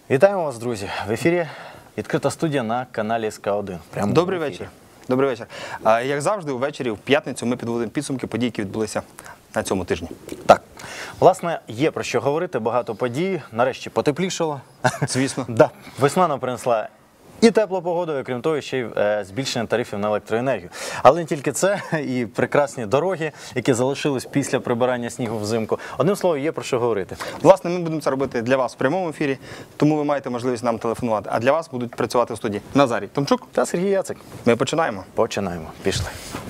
Вітаємо вас, друзі! В ефірі відкрита студія на каналі СК1. Добрий вечір. Добрий вечір. Як завжди, увечері, в п'ятницю, ми підводимо підсумки подій, які відбулися на цьому тижні. Так, власне, є про що говорити, багато подій. Нарешті потеплішало. Звісно. Да. Весна нам принесла і теплу погоду, і крім того, ще й збільшення тарифів на електроенергію. Але не тільки це, і прекрасні дороги, які залишились після прибирання снігу взимку. Одним словом, є про що говорити. Власне, ми будемо це робити для вас в прямому ефірі, тому ви маєте можливість нам телефонувати. А для вас будуть працювати в студії Назарій Томчук Та Сергій Яцик. Ми починаємо. Починаємо. Пішли.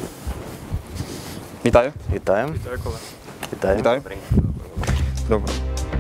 Вітаю. Вітаємо. Вітаю, колеги. Вітаємо. Вітаю. Добре.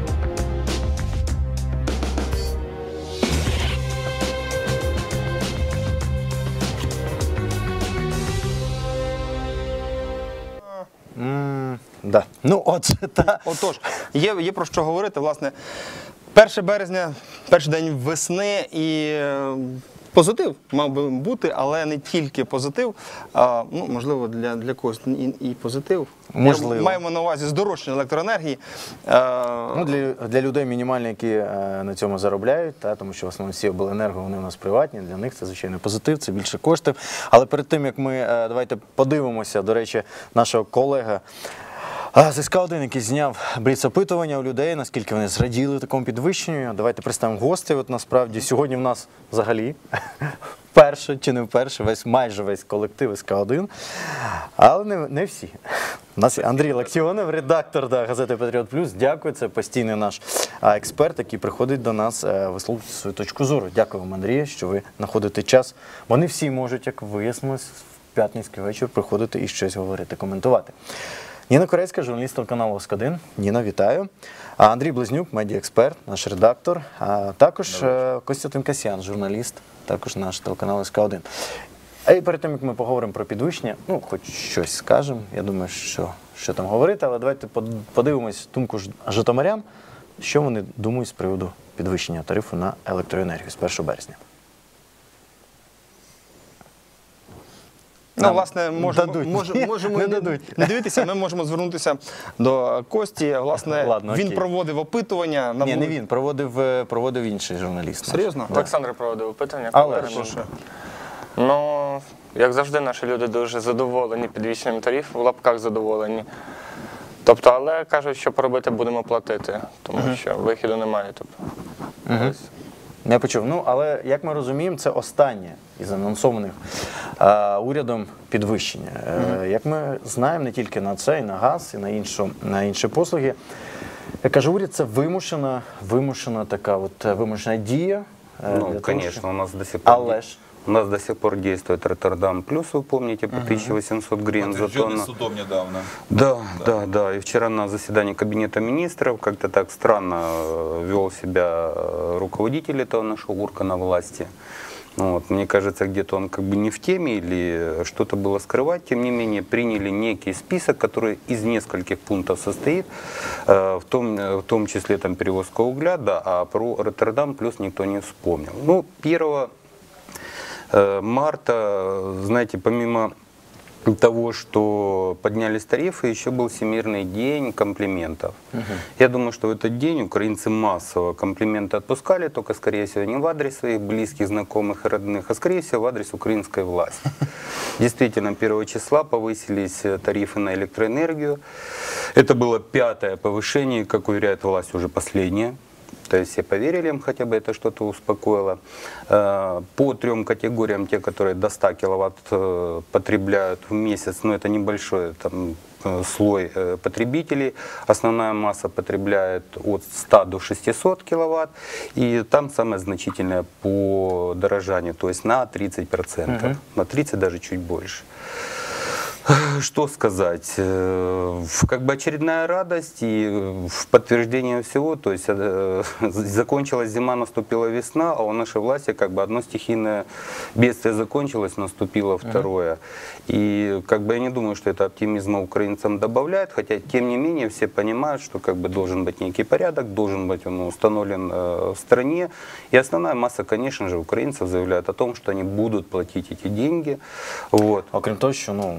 Да. Ну, отже, та. Отож, є про що говорити. Власне, 1 березня, перший день весни і позитив мав би бути, але не тільки позитив, можливо, для когось і позитив. Можливо. Маємо на увазі здорожчання електроенергії. Ну, для людей мінімальні, які на цьому заробляють, тому що в основному всі обленерго, вони у нас приватні, для них це, звичайно, позитив, це більше коштів. Але перед тим, як ми, давайте подивимося, до речі, нашого колега з СК1, який зняв бліц-опитування у людей, наскільки вони зраділи такому підвищенню. Давайте представимо гостей. От насправді сьогодні в нас взагалі вперше, чи не вперше, майже весь колектив СК1, але не всі. У нас є Андрій Локтіонов, редактор газети «Патріот Плюс». Дякую, це постійний наш експерт, який приходить до нас висловлювати свою точку зору. Дякую вам, Андрій, що ви знаходите час. Бо не всі можуть, як вияснилось, в п'ятницький вечір приходити і щось говорити, коментувати. Ніна Корецька, журналіст телеканалу СК1. Ніна, вітаю. Андрій Близнюк, медіаексперт, наш редактор. Також Костянтин Касьян, журналіст, також наш телеканал СК1. І перед тим, як ми поговоримо про підвищення, хоч щось скажемо, я думаю, що там говорити, але давайте подивимось думку житомирян, що вони думають з приводу підвищення тарифу на електроенергію з 1 березня. Власне, не дивитися, ми можемо звернутися до Кості. Власне, Ладно, він окей. проводив опитування. Ні, не він, проводив інший журналіст. Серйозно? Олександр проводив опитування. Але Ну, як завжди, наші люди дуже задоволені підвищенням тарифів, в лапках задоволені. Тобто, але кажуть, що поробити будемо платити, тому що виходу немає. Ось. Я почув. Але, як ми розуміємо, це останнє із анонсованих урядом підвищення. Як ми знаємо, не тільки на це, і на газ, і на інші послуги. Я кажу, уряд – це вимушена дія. Конечно, у нас до сих пор... Але ж. У нас до сих пор действует Роттердам Плюс, вы помните, по 1800 гривен за тонну. Судом недавно. Да. И вчера на заседании Кабинета министров как-то так странно вел себя руководитель этого нашего органа власти. Мне кажется, где-то он как бы не в теме или что-то было скрывать. Тем не менее, приняли некий список, который из нескольких пунктов состоит, в том числе там перевозка угля, да, а про Роттердам Плюс никто не вспомнил. 1 марта, знаете, помимо того, что поднялись тарифы, еще был Всемирный день комплиментов. Я думаю, что в этот день украинцы массово комплименты отпускали, только, скорее всего, не в адрес своих близких, знакомых и родных, а, скорее всего, в адрес украинской власти. Действительно, 1 числа повысились тарифы на электроэнергию. Это было 5-е повышение, как уверяет власть, уже последнее. То есть все поверили им, хотя бы это что-то успокоило. По 3 категориям, те, которые до 100 киловатт потребляют в месяц, это небольшой слой потребителей. Основная масса потребляет от 100 до 600 киловатт. И там самое значительное подорожание, то есть на 30%. На 30% даже чуть больше. Что сказать? Как бы очередная радость и в подтверждение всего, то есть закончилась зима, наступила весна, а у нашей власти как бы одно стихийное бедствие закончилось, наступило второе. И как бы я не думаю, что это оптимизма украинцам добавляет, хотя тем не менее все понимают, что как бы должен быть некий порядок, должен быть он установлен в стране. И основная масса, конечно же, украинцев заявляет о том, что они будут платить эти деньги. Окрім того, що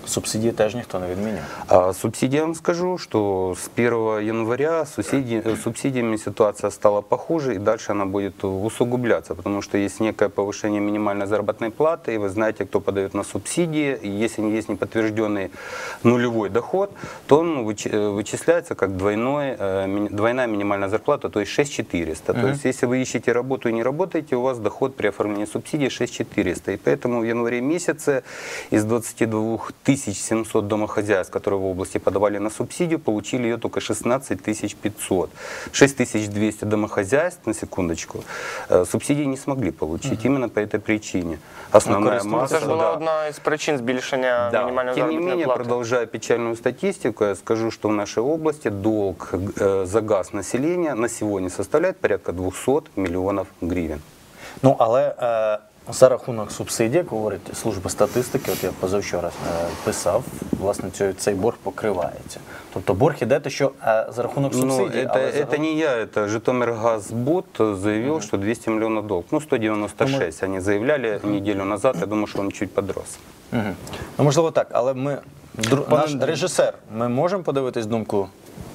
Субсидії теж ніхто не відміняв. А субсидии, я вам скажу, что с 1 января с субсидиями ситуация стала похуже, и дальше она будет усугубляться, потому что есть некое повышение минимальной заработной платы, и вы знаете, кто подает на субсидии, и если есть неподтвержденный нулевой доход, то он вычисляется как двойная минимальная зарплата, то есть 6400. То есть если вы ищете работу и не работаете, у вас доход при оформлении субсидии 6400. И поэтому в январе месяце из 22 700 домохозяйств, которые в области подавали на субсидию, получили ее только 16 500. 6200 домохозяйств, на секундочку, субсидии не смогли получить именно по этой причине. Основная Це масса, ж була да. одна із причин збільшення Да. мінімальної Тем не заробітної менее, плати. продолжая печальную статистику, я скажу, что в нашей области долг за газ населения на сегодня составляет порядка 200 миллионов гривен. Ну, але за рахунок субсидій, як говорить служба статистики, от я позавчора писав, власне, цей борг покривається. Тобто борг іде те, що за рахунок Ну, субсидій. але это не я, это Житомиргазбуд заявил, что 200 миллионов долг. Ну, 196 они заявляли неделю назад, я думаю, что он чуть подрос. Мгм. Ну, можливо, так, але ми, Пане наш Андрій. режисер, ми можемо подивитись думку,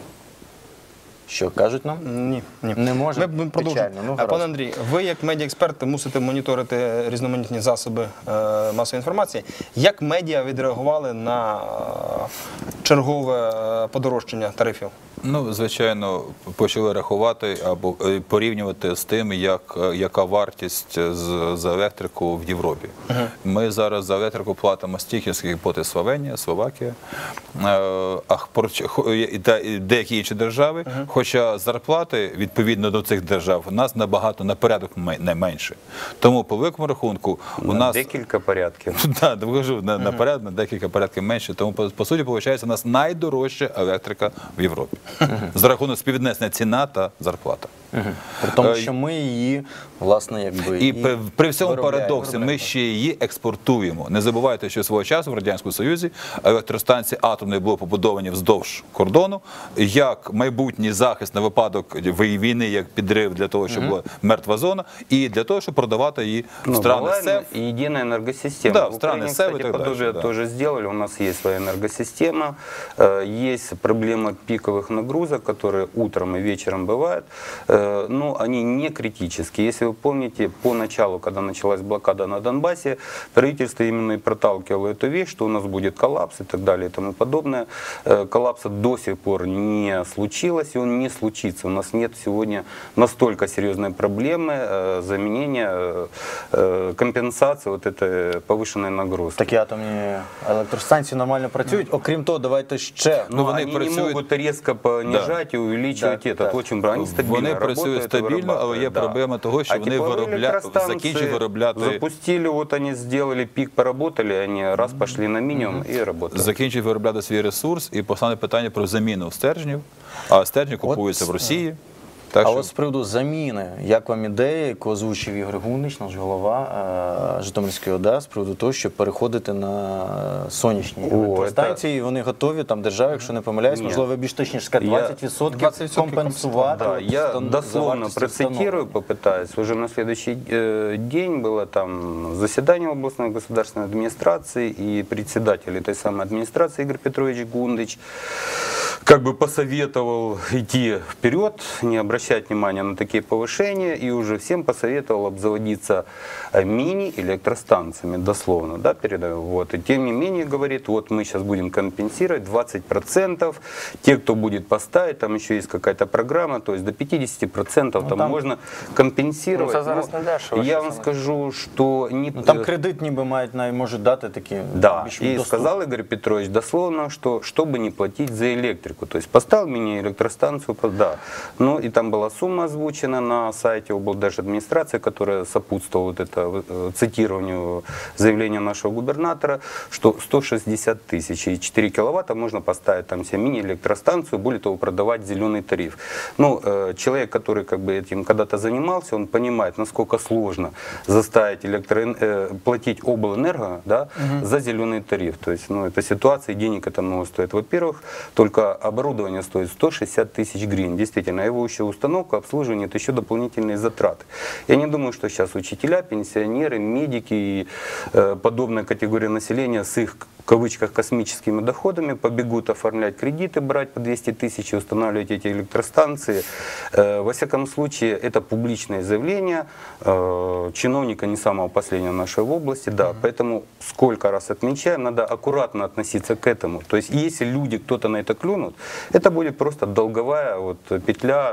що кажуть нам? Ні, ні. Не може? Ми продовжуємо. Печально. Ну, гаразд. Пане Андрій, ви як медіаексперт мусите моніторити різноманітні засоби масової інформації. Як медіа відреагували на чергове подорожчання тарифів? Ну, звичайно, почали рахувати або порівнювати з тим, яка вартість за електрику в Європі. Ми зараз за електрику платимо стільки, скільки платить Словенія, Словакія, та деякі інші держави, хоча зарплати відповідно до цих держав у нас набагато на порядок не менше. Тому по великому рахунку у нас... Декілька порядків. Так, кажу, на порядок, на декілька порядків менше. Тому, по суті, виходить, у нас найдорожча електрика в Європі. За рахунок співвіднесення ціна та зарплата. При тому, що ми її, власне, якби... І при всьому виробляємо. парадоксі, ми ще її експортуємо. Не забувайте, що свого часу в Радянському Союзі електростанції атомні були побудовані вздовж кордону, як майбутній захист на випадок війни, як підрив для того, щоб була мертва зона, і для того, щоб продавати її в страни СЕВ. И единая энергосистема. Да, в в страны Украине, СЭВ и кстати, так подобие дальше, да. тоже сделали. У нас есть своя энергосистема, есть проблема пиковых нагрузок, которые утром и вечером бывают, но они не критические. Если вы помните, поначалу, когда началась блокада на Донбассе, правительство именно и проталкивало эту вещь, что у нас будет коллапс и так далее и тому подобное. Коллапса до сих пор не случилось, и он не случится. У нас нет сегодня настолько серьезной проблемы заменения, компенсации вот этой повышенной нагрузки. Такі атомні електростанції нормально працюють. Окрім того, давайте ще... Ну, вони они не працюють- могут резко понижать и увеличивать Да, этот. да. Очень они стабильно Вони працюють работают и стабільно, але є вырабатывают, да. проблема того, що А вони тепловые электростанции закінчують виробляти... запустили, вот они сделали пик, поработали, они раз пошли на минимум и работают. Закінчують виробляти свій ресурс і постане питання про заміну стержнів, а стержні купуються в Росії. Так А що от з приводу заміни, як вам ідея, яку озвучив Ігор Гунич, наш голова Житомирської ОДА, з приводу того, щоб переходити на сонячні електростанції, і вони готові, там держава, якщо не помиляюсь, Ні. можливо, ви більш точніше сказати, Я- 20% компенсувати. Да, я за дословно вартістю процитирую, попытаюсь. Уже на следующий день было там заседание областной государственной администрации, и председатель этой самой администрации Игорь Петрович Гундыч как бы посоветовал идти вперед, не обращать внимания на такие повышения, и уже всем посоветовал обзаводиться мини-электростанциями, дословно, да, передаю. Вот. И тем не менее, говорит, вот мы сейчас будем компенсировать 20%, те, кто будет поставить, там еще есть какая-то программа, то есть до 50% там там- можно компенсировать. Ну, це зараз не дешево, я що вам саме. скажу, что не... Ну, там кредит ніби можуть дати такі Да, більш и доступні. сказал Игорь Петрович дословно, что чтобы не платить за электрику, то есть поставил мини-электростанцию, да. Ну и там была сумма озвучена на сайте облдержадминистрации, которая сопутствовала вот это цитированию заявления нашего губернатора, что 160 тысяч и 4 киловатта можно поставить там себе мини-электростанцию, более того, продавать зеленый тариф. Ну, человек, который как бы этим когда-то занимался, он понимает, насколько сложно заставить платить облэнерго, да, за зеленый тариф. То есть, ну, это ситуация, и денег это много стоит. Во-первых, только оборудование стоит 160 тысяч гривен. Действительно, его еще установка, обслуживание, это еще дополнительные затраты. Я не думаю, что сейчас учителя, пенсионеры, медики и подобная категория населения с их в кавычках, космическими доходами, побегут оформлять кредиты, брать по 200 тысяч и устанавливать эти электростанции. Во всяком случае, это публичное заявление чиновника не самого последнего нашей области, да, поэтому сколько раз отмечаем, надо аккуратно относиться к этому. То есть, если люди, кто-то на это клюнут, это будет просто долговая вот петля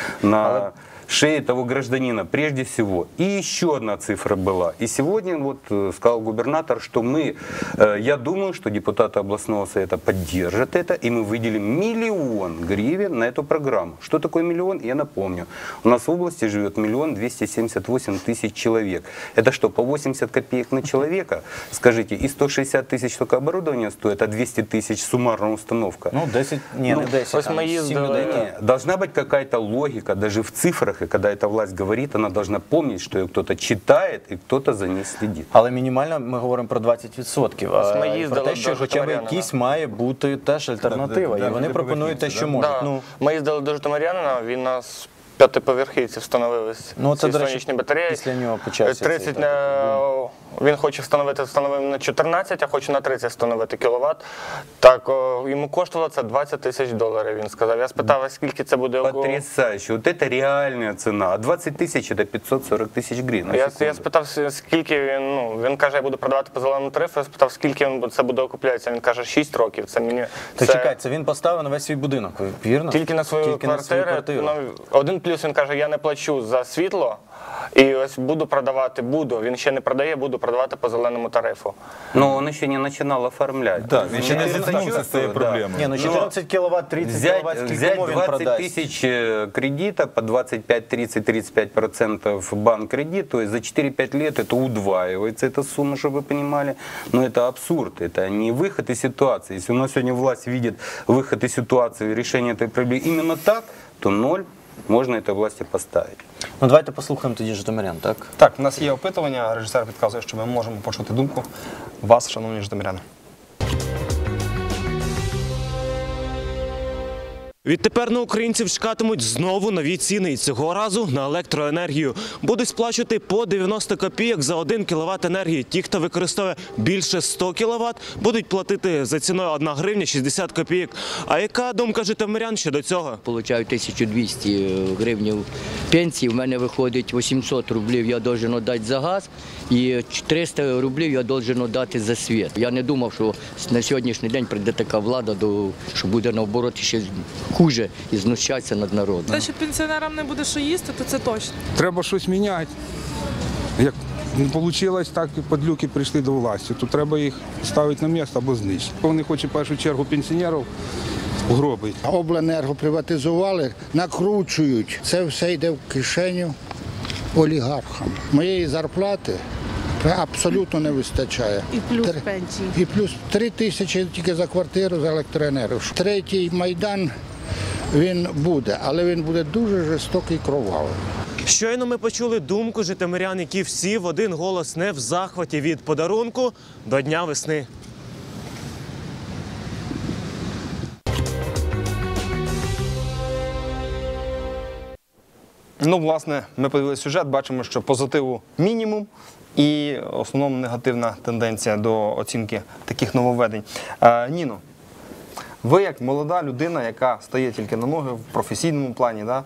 на шее того гражданина, прежде всего. И еще одна цифра была. И сегодня вот сказал губернатор, что мы, я думаю, что депутаты областного совета поддержат это, и мы выделим 1 000 000 гривен на эту программу. Что такое 1 000 000? Я напомню. У нас в области живет 1 278 000 человек. Это что, по 80 копеек на человека? Скажите, и 160 тысяч только оборудование стоит, а 200 тысяч суммарная установка? Ну, 10, не 10, ось а ми 7 їздили. людей. Не, должна быть какая-то логика, даже в цифрах, и когда эта власть говорит, она должна помнить, что ее кто-то читает и кто-то за ней следит. Але мінімально ми говоримо про 20%. Ось ми І про їздили те, що до хоча б Житомирянина. якісь має бути теж альтернатива. І вони пропонують те, що можуть. Да. Ну, Ми їздили до Житомирянина, він нас 5-поверхівці встановили Ну, це, ці до речі, сонячні батареї. після нього почався цей 30 такий він хоче встановив на 14, а хоче на 30 встановити кіловат. Так, йому коштувало це $20 000, він сказав. Я спитав, а скільки це буде? Потрясающе. Вот это реальная цена. А 20 тысяч это 540 тысяч гривен. Я спитав, скільки він, він каже, я буду продавати по зеленому тарифу, я спитав, скільки це буде окуплятися. Він каже, 6 років. Це мені... то чекай, це він поставив на весь свій будинок, вірно? Тільки на свою Тільки на свою квартиру. квартиру. Один плюс, він каже, я не плачу за світло, і ось буду продавати, він ще не продає, буду продавати по зеленому тарифу. Но он еще не начинал оформлять. Да, він ще не Я это зіткнувся з чувствую, цією да. проблемою. Ні, ну 14 кВт, 30 кВт, скільки Взять він 20 продасть? тысяч кредита по 25, 30, 35% банк кредит, то есть за 4-5 лет это удваивается, эта сумма, чтобы вы понимали. Но это абсурд, это не выход из ситуации. Если у нас сегодня власть видит выход из ситуации, решение этой проблемы именно так, то 0 можно этой власти поставить. Ну давайте послухаємо тоді житомирян, так? Так, у нас є опитування, режисер підказує, що ми можемо почути думку вас, шановні житомиряни. Відтепер на українців чекатимуть знову нові ціни. І цього разу на електроенергію. Будуть сплачувати по 90 копійок за 1 кВт енергії. Ті, хто використовує більше 100 кВт, будуть платити за ціною 1 гривня 60 копійок. А яка думка житомирян щодо цього? Получаю 1200 гривень пенсії, в мене виходить 800 рублів я должен віддати за газ і 300 рублів я должен віддати за світ. Я не думав, що на сьогоднішній день прийде така влада, що буде наоборот ще хуже і знущатися над народом. Те, що пенсіонерам не буде що їсти, то це точно. Треба щось міняти. Як не вийшло, так і подлюки прийшли до власті, то треба їх ставити на місце або знищити. Вони хочуть в першу чергу пенсіонерів гробити. Обленерго приватизували, накручують. Це все йде в кишеню олігархам. Моєї зарплати абсолютно не вистачає. І плюс пенсії. І плюс 3 тисячі тільки за квартиру, за електроенергію. Третій Майдан, він буде, але він буде дуже жорстокий і кровавий. Щойно ми почули думку житомирян, які всі в один голос не в захваті від подарунку до Дня весни. Ну, власне, ми подивилися сюжет, бачимо, що позитиву мінімум і в основному негативна тенденція до оцінки таких нововведень. Ніно, ви як молода людина, яка стає тільки на ноги в професійному плані, да?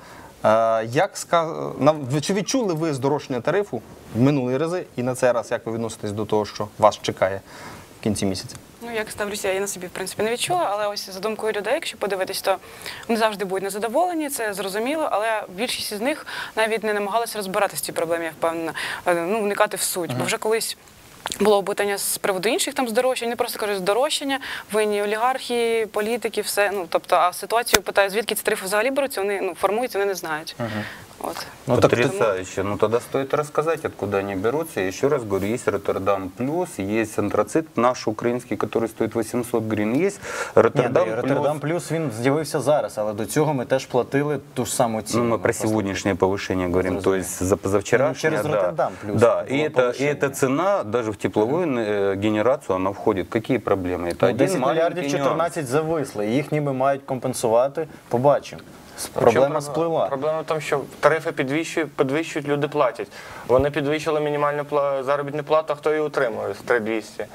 Чи відчули ви здорожчання тарифу в минулі рази і на цей раз як ви відноситесь до того, що вас чекає в кінці місяця? Ну, як ставлюся, я на собі, в принципі, не відчула, але ось за думкою людей, якщо подивитись, то вони завжди будуть незадоволені, це зрозуміло, але більшість із них навіть не намагалися розбиратися в цій проблемі, я впевнена, вникати в суть. Бо вже колись було опитання з приводу інших там здорожчань, вони просто кажуть, здорожчання, винні олігархи, політики, все. Тобто, а ситуацію питають, звідки ці тарифи взагалі беруться, вони формуються, вони не знають. Вот. Ну, так, Потрясающе. Ну тогда стоит рассказать, откуда они берутся. Еще раз говорю, есть Роттердам Плюс, есть антрацит наш украинский, который стоит 800 гривен. Есть Роттердам Плюс. Роттердам Плюс, він з'явився зараз, але до цього ми теж платили ту ж саму ціну. Ну, мы про сегодняшнее повышение говорим, то есть за позавчерашнее. Ну, через да. Роттердам Плюс Да, было и эта цена даже в тепловую генерацию, она входит. Какие проблемы? Это один 10 маленький мільярдів нюанс. 14 зависли, їх ніби мають компенсувати, побачимо. Проблема сплила. Проблема в тому, що тарифи підвищують, люди платять. Вони підвищили мінімальну заробітну плату, а хто її утримує з 3200.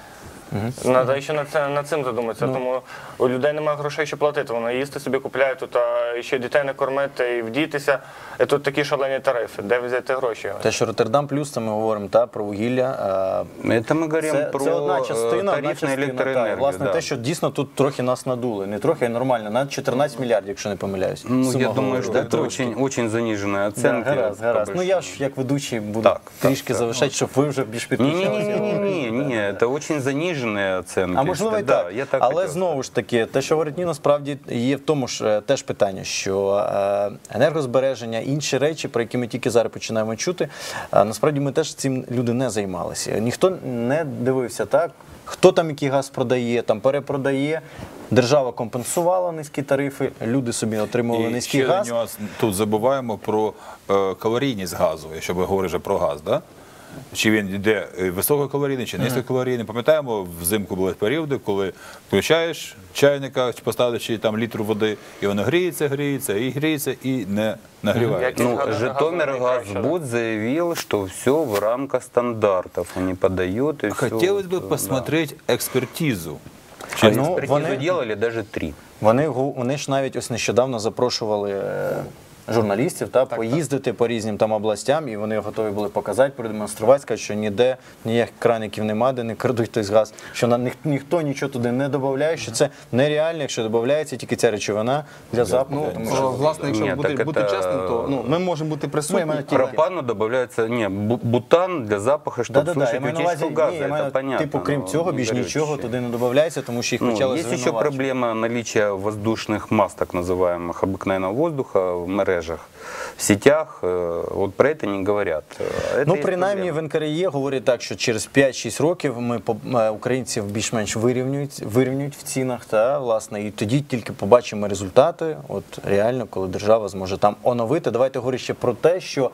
Треба ще над цим задуматися, тому у людей немає грошей, що платити. Вони їсти собі купляють тут, а ще дітей не кормити і вдітися. І тут такі шалені тарифи. Де взяти гроші? Те, що Роттердам плюс, це ми говоримо про вугілля. Это мы говорим про це одна частина, тариф на электроэнергию. Власне, да. те, що дійсно тут трохи нас надули. Не трохи, а нормально. На 14 мільярдів, якщо не помиляюсь. Ну, Сума я думаю, говорю, что да, это трошки. очень заниженные Да, оценки. гаразд. Ну я ж як ведучий буду Так, трішки завишати, щоб ви вже більш підключалися. Не, это очень заниженные оценки. А можливо і Да, так. я так Але хотел знову ж таки, те, що говорить Ніна, справді є в тому ж теж питання, що енергозбереження, інші речі, про які ми тільки зараз починаємо чути, насправді ми теж цим люди не займалися. Ніхто не дивився так, хто там який газ продає, там перепродає. Держава компенсувала низькі тарифи, люди собі отримували І низький ще газ. нюанс, тут забуваємо про калорійність газу, якщо ви говорите вже про газ, да? Чи він йде висококалорійний, чи низькокалорійний. Пам'ятаємо, взимку були періоди, коли включаєш чайника, поставивши там літр води, і воно гріється і не нагрівається. Ну, Житомиргазбуд заявил, что все в рамках стандартов. Они подают и все. Хотілося б посмотреть експертизу. А Ну, экспертизу вони- делали даже 3. Вони ж навіть ось нещодавно запрошували журналістів поїздити по різним там областям, і вони готові були показати, продемонструвати, сказати, що ніде ніяких краників нема, де не крадуть той газ, що ніхто нічого туди не додає, що це нереально, якщо додається тільки ця речовина для запаху. тому що- Власне, якщо Ні, бути так бути це- чесним, то ми можемо бути присутні. Пропану добавляется, бутан для запаха, чтобы Да-да-да, я слушать маю на увазі, утечку газа, ні, я это маю, понятно. типу, крім но цього, не більш нічого горючее. туди не додається, тому що їх почали Есть еще звинувачувати. проблема наличия воздушных масс, так называемых, обыкновенного воздуха в мережах, в сетях. Вот про это не говорят. Это Ну, есть принаймні проблема. в НКРЄ говорять так, що через 5-6 років ми українців більш-менш вирівнюють в цінах, власне, і тоді тільки побачимо результати, от реально, коли держава зможе там оновити. Давайте говорити ще про те, що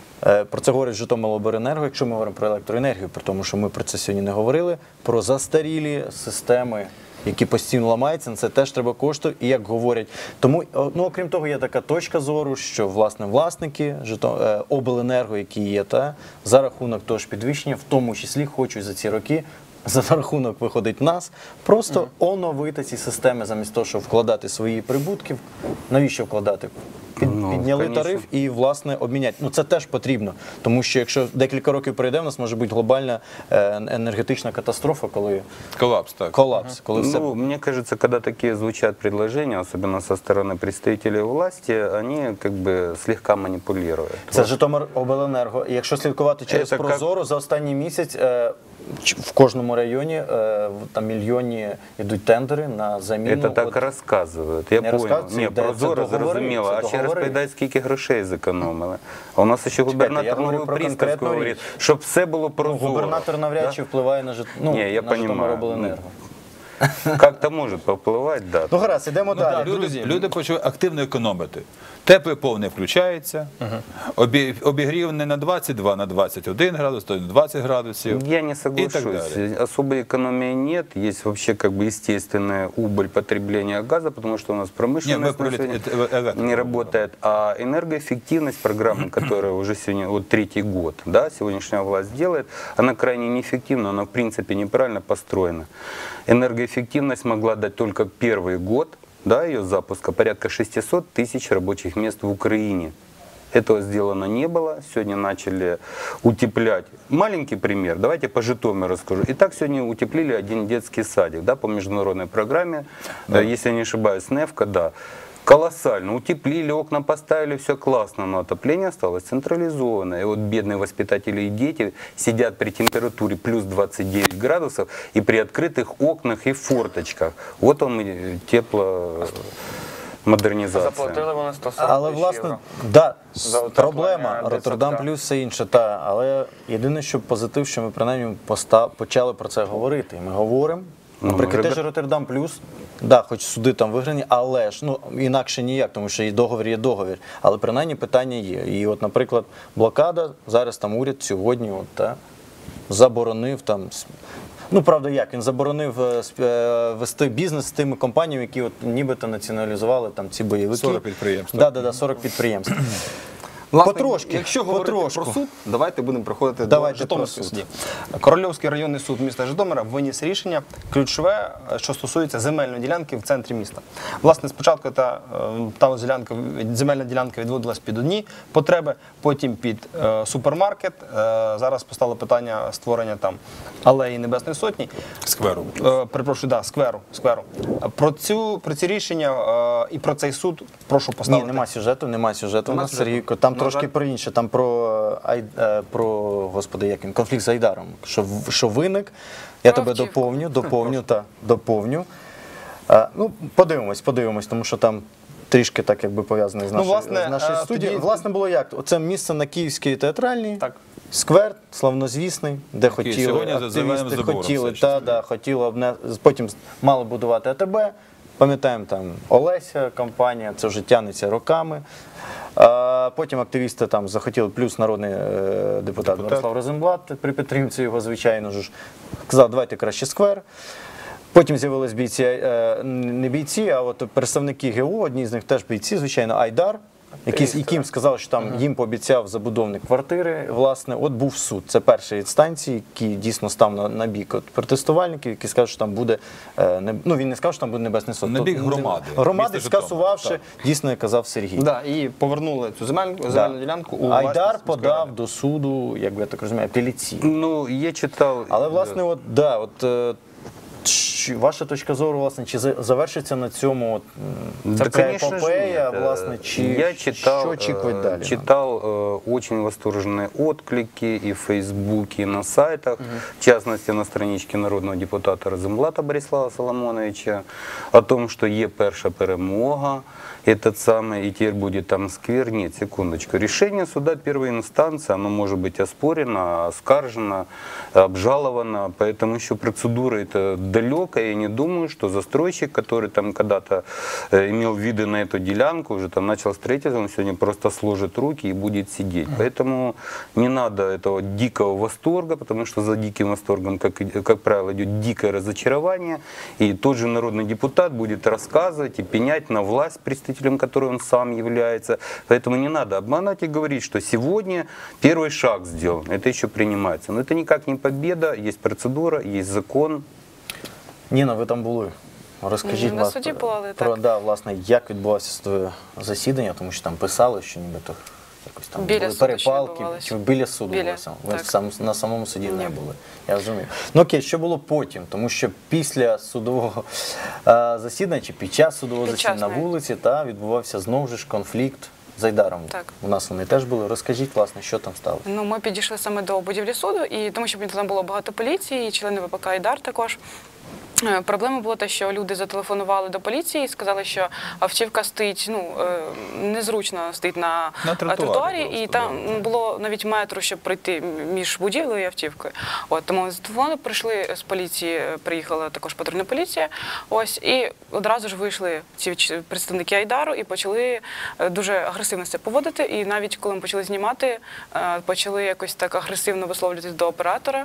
про це говорить Житомиробленерго, якщо ми говоримо про електроенергію, при тому, що ми про це сьогодні не говорили, про застарілі системи, які постійно ламаються, на це теж треба кошти, і як говорять. Тому, ну, окрім того, є така точка зору, що, власне, власники обленерго, які є, за рахунок того ж підвищення, в тому числі хочуть за ці роки, за рахунок, виходить, нас, просто оновити ці системи, замість того, щоб вкладати свої прибутки. Навіщо вкладати? Підняли конечно. тариф і, власне, обміняти. Ну, це теж потрібно, тому що якщо декілька років пройде, у нас може бути глобальна енергетична катастрофа, коли Колапс, так. колапс, коли все... Ну, мне кажется, когда такие звучат предложения, особенно со стороны представителей власти, они как бы слегка манипулируют. Це Житомиробленерго. І якщо слідкувати через Це як- Прозоро, за останній місяць в кожному районі там мільйонні йдуть тендери на заміну. Это так рассказывают. Я Не понял. розказують, Ні, це прозоро, договори, зрозуміло. це А ще раз договори. передай, скільки грошей зекономили. А у нас ще я губернатор говорю Нової про Присказку конкретну говорить, річ. щоб все було прозоро. Губернатор навряд чи впливає на Ні, я на понимаю. Житомиробленерго. Как-то может повпливати, да. Ну гаразд, ідемо далі. Люди почали активно економити. Теплий пол не включається, обігрів не на 22, на 21 градус, то на 20 градусів. Я не И так соглашусь. далее. Особой экономии нет. Есть вообще как бы естественная убыль потребления газа, потому что у нас промышленность мы про на сегодня электро- не работает. А энергоэффективность программы, которая уже сегодня, вот третий год, да, сегодняшняя власть делает, она крайне неэффективна, она в принципе неправильно построена. Энергоэффективность могла дать только первый год, да, ее запуска, порядка 600 тысяч рабочих мест в Украине. Этого сделано не было. Сегодня начали утеплять. Маленький пример. Давайте по Житомиру расскажу. Итак, сегодня утеплили один детский садик, да, по международной программе. Если я не ошибаюсь, НЕФКО, да. Колоссально. Утеплили, окна поставили, все классно, но отопление осталось централизованное. И вот бедные воспитатели и дети сидят при температуре плюс 29 градусов и при открытых окнах и форточках. Вот он и тепломодернизация. Заплатили вони 140 Але, тисяч власне, євро. да, За утеплення проблема, Роттердам дитсадка. плюс все інше, але єдине, що позитив, що ми принаймні почали про це говорити. І ми говоримо. Наприклад, теж Роттердам плюс, да, хоч суди там виграні, але ж, ну, інакше ніяк, тому що і договір є договір. Але принаймні питання є. І от, наприклад, блокада, зараз там уряд сьогодні заборонив там. Ну, правда, як? Він заборонив вести бізнес з тими компаніями, які от нібито націоналізували там ці бойовики. 40 підприємств. Да, 40 підприємств. Власне, Потрошки, якщо говорити потрошку. про суд, давайте будемо приходити Давайте до Житомирського про суд. суді. Корольовський районний суд міста Житомира виніс рішення ключове, що стосується земельної ділянки в центрі міста. Власне, спочатку земельна ділянка відводилась під одні потреби, потім під супермаркет. Зараз постало питання створення там алеї Небесної Сотні. Скверу. Перепрошую, да, скверу. Про ці рішення і про цей суд прошу поставити. Ні, нема сюжету у Нема нас, сюжету. Сергійко. Там На трошки жаль. про інше, там про господи, як він, конфлікт з Айдаром. Що виник, я Про тебе автівку. доповню. Ну, подивимось, тому що там трішки так якби пов'язаний з власне, нашою студією. тоді- Власне, було як? Оце місце на Київській театральній. Так. Сквер славнозвісний, де хотіли сьогодні за зеленим активісти, забором хотіли потім мали будувати АТБ. Пам'ятаємо, там Олеся, компанія, це вже тягнеться роками. Потім активісти там захотіли, плюс народний депутат Мирослав Розенблат, при підтримці його, звичайно ж, сказав, давайте краще сквер. Потім з'явились бійці, не бійці, а от представники ГО, одні з них теж бійці, звичайно, Айдар, яким сказали, що там їм пообіцяв забудовник квартири. Власне, от був суд. Це першої інстанції, який дійсно став на бік протестувальників, який сказав, що там буде, він не сказав, що там буде Небесний Суд. На бік громади. Громади, Міста Житомира, скасувавши, так. дійсно, як казав Сергій. Да, і повернули цю земельну ділянку у Айдар власність подав до суду, як би я так розумію, апеляційно. Ну, я читал... Але, власне, ваша точка зору, власне, чи завершиться на цьому Да, ця конечно же, епопея, нет. власне, чи Я читал, що очікують далі? Читал очень восторженные отклики и в Фейсбуке, и на сайтах, в частности на страничке народного депутата Розенблата Борислава Соломоновича, о том, что є перша перемога, этот самый, и теперь будет там сквер. Нет, секундочку. Решение суда первой инстанции, оно может быть оспорено, оскаржено, обжаловано, поэтому еще процедура это далекая. Я не думаю, что застройщик, который там когда-то имел виды на эту делянку, уже там начал строительство, он сегодня просто сложит руки и будет сидеть. Поэтому не надо этого дикого восторга, потому что за диким восторгом, как правило, идет дикое разочарование, и тот же народный депутат будет рассказывать и пенять на власть, представителем которой он сам является. Поэтому не надо обманывать и говорить, что сегодня первый шаг сделан, это еще принимается. Но это никак не победа, есть процедура, есть закон. Ніна, ви там були. Розкажіть, На суді були, про так. власне, як відбувалося судове засідання, тому що там писали, що нібито якось там Біля були суду ще перепалки, відбувалося. чи біля суду Біля, були ви так. на самому суді не Ні. були. Я розумію. Ну окей, що було потім? Тому що після судового засідання, чи під час судового Під час засідання на навіть. вулиці, відбувався знову ж конфлікт з Айдаром. Так. У нас вони теж були. Розкажіть, власне, що там сталося. Ну, ми підійшли саме до будівлі суду, і тому що там було багато поліції, і члени ВПК «Айдар» також. Проблема була те, що люди зателефонували до поліції і сказали, що автівка стоїть, незручно стоїть на тротуарі, і просто, там було навіть метру, щоб пройти між будівлею і автівкою. Тому зателефонували, прийшли з поліції, приїхала також патрульна поліція, і одразу ж вийшли ці представники Айдару і почали дуже агресивно себе поводити, і навіть коли ми почали знімати, почали якось так агресивно висловлюватись до оператора,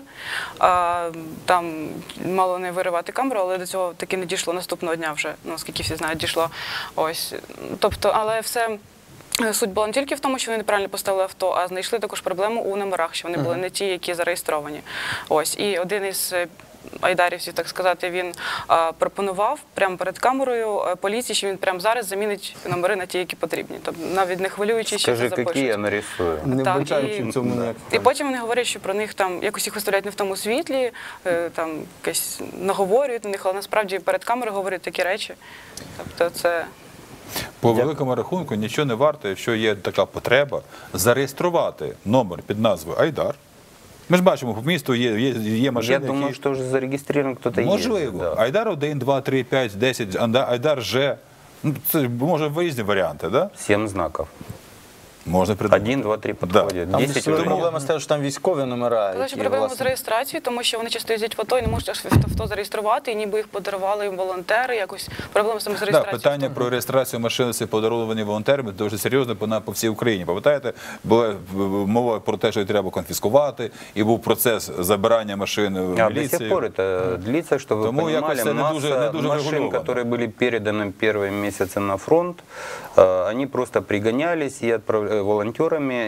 там мало не виривати камеру, але до цього таки не дійшло наступного дня вже, наскільки всі знають, дійшло. Тобто, але все, суть була не тільки в тому, що вони неправильно поставили авто, а знайшли також проблему у номерах, що вони були не ті, які зареєстровані. І один із айдарівців, так сказати, він пропонував прямо перед камерою поліції, що він прямо зараз замінить номери на ті, які потрібні. Тобто навіть не хвилюючись, що це Скажи, запишуть. какие я нарисую. Не Так, вбачаючи в цьому ніяк. І потім вони говорять, що про них там якось їх виставляють не в тому світлі, там якось наговорюють на них, але насправді перед камерою говорять такі речі. Тобто це... По великому рахунку нічого не варто, якщо є така потреба, зареєструвати номер під назвою Айдар. Ми ж бачимо, по місту є машини, Я думаю, что уже зарегистрирован кто-то есть. можливо. Да. Айдар 1, 2, 3, 5, 10, Айдар Ж. Це може різні варіанти, да? 7 знаков. Можна придумати. 1, 2, 3 подходит. Там 10 проблема з тим, що там військові номера, Але які, ж проблема з власне, реєстрацією, тому що вони часто їздять в АТО і не можуть авто зареєструвати, і ніби їх подарували їм волонтери, якось проблема саме з Да, реєстрацією. питання про реєстрацію машин це подаровані волонтерами дуже серйозно по всій Україні. Пам'ятаєте, була мова про те, що їх треба конфіскувати, і був процес забирання машин в А до міліцію. сих пор это длится, чтобы вы Тому якось понимали, це не дуже машин, врегульовано. которые были переданы первые месяцы на фронт, они просто пригонялись и волонтерами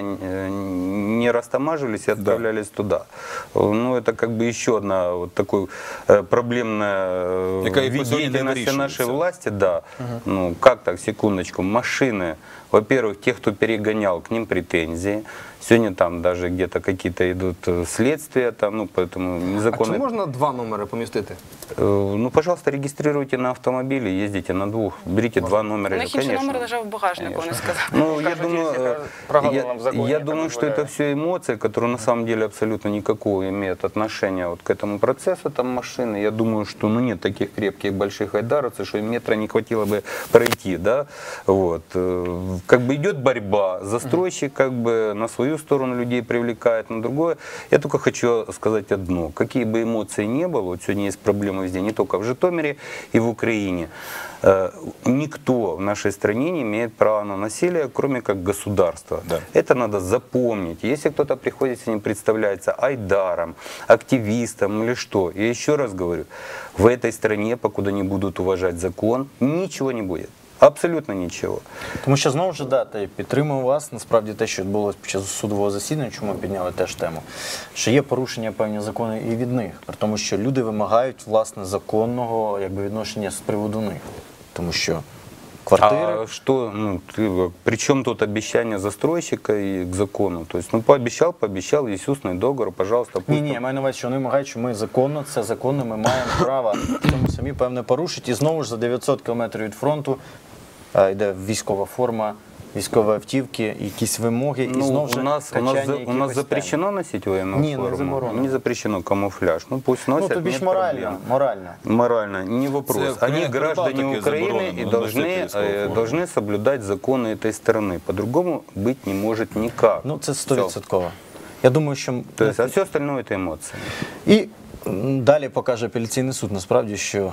не растамаживались и отправлялись туда. Ну, это как бы еще одна вот такой проблемная деятельность нашей власти. Да. Ну, как так, секундочку, машины, во-первых, те, кто перегонял, к ним претензии. Сегодня там даже где-то какие-то идут следствия, там, ну, поэтому незаконно. А чи можна 2 номери помістити? Ну, пожалуйста, регистрируйте на автомобиле, ездите на 2, берите 2 номера. У них інший конечно. номер лежав в багажнику, вони сказали. Ну, я Кажуть, думаю, є прогалина в законі, я яка думаю, что это дозволяє. все эмоции, которые на самом деле абсолютно никакого имеют отношения вот к этому процессу там машины. Я думаю, что ну, нет таких крепких больших айдаровцев, что им метра не хватило бы пройти, да. Вот. Как бы идет борьба, застройщик как бы на свою сторону людей привлекает, на другое. Я только хочу сказать одно. Какие бы эмоции ни было, вот сегодня есть проблемы везде, не только в Житомире и в Украине. Никто в нашей стране не имеет права на насилие, кроме как государства. Да. Это надо запомнить. Если кто-то приходит с ним представляется айдаром, активистом или что, я еще раз говорю, в этой стране, покуда не будут уважать закон, ничего не будет. Абсолютно нічого. Тому що знову ж дати, підтримую вас, насправді те, що відбулося під час судового засідання, чому ми підняли теж тему, що є порушення певні закони і від них, при тому, що люди вимагають, власне, законного якби, відношення з приводу них. Тому що квартири... А что, ну, при чем тут обещание застройщика и к закону? То есть, ну, пообещал, есть устный договор, пожалуйста, пусть... Ні, я маю на увазі, що вони вимагають, що ми законно, це законно, ми маємо право в цьому самі певне порушити. І знову ж за 900 кілометрів від фронту йде військова форма, військові автівки, якісь вимоги, і знову ж у нас запрещено носить военную Ні, форму? не заборонено. Не запрещено камуфляж. Ну, пусть носят, Ну, то бишь нет морально, проблем. Морально, не вопрос. Це Они в граждане Карпатах Украины заборонено и носити військову форму. должны соблюдать законы этой страны. По-другому быть не может никак. Ну, це 100%. Я думаю, що... То есть, а все остальное это эмоции. І далі покаже апеляційний суд, насправді, що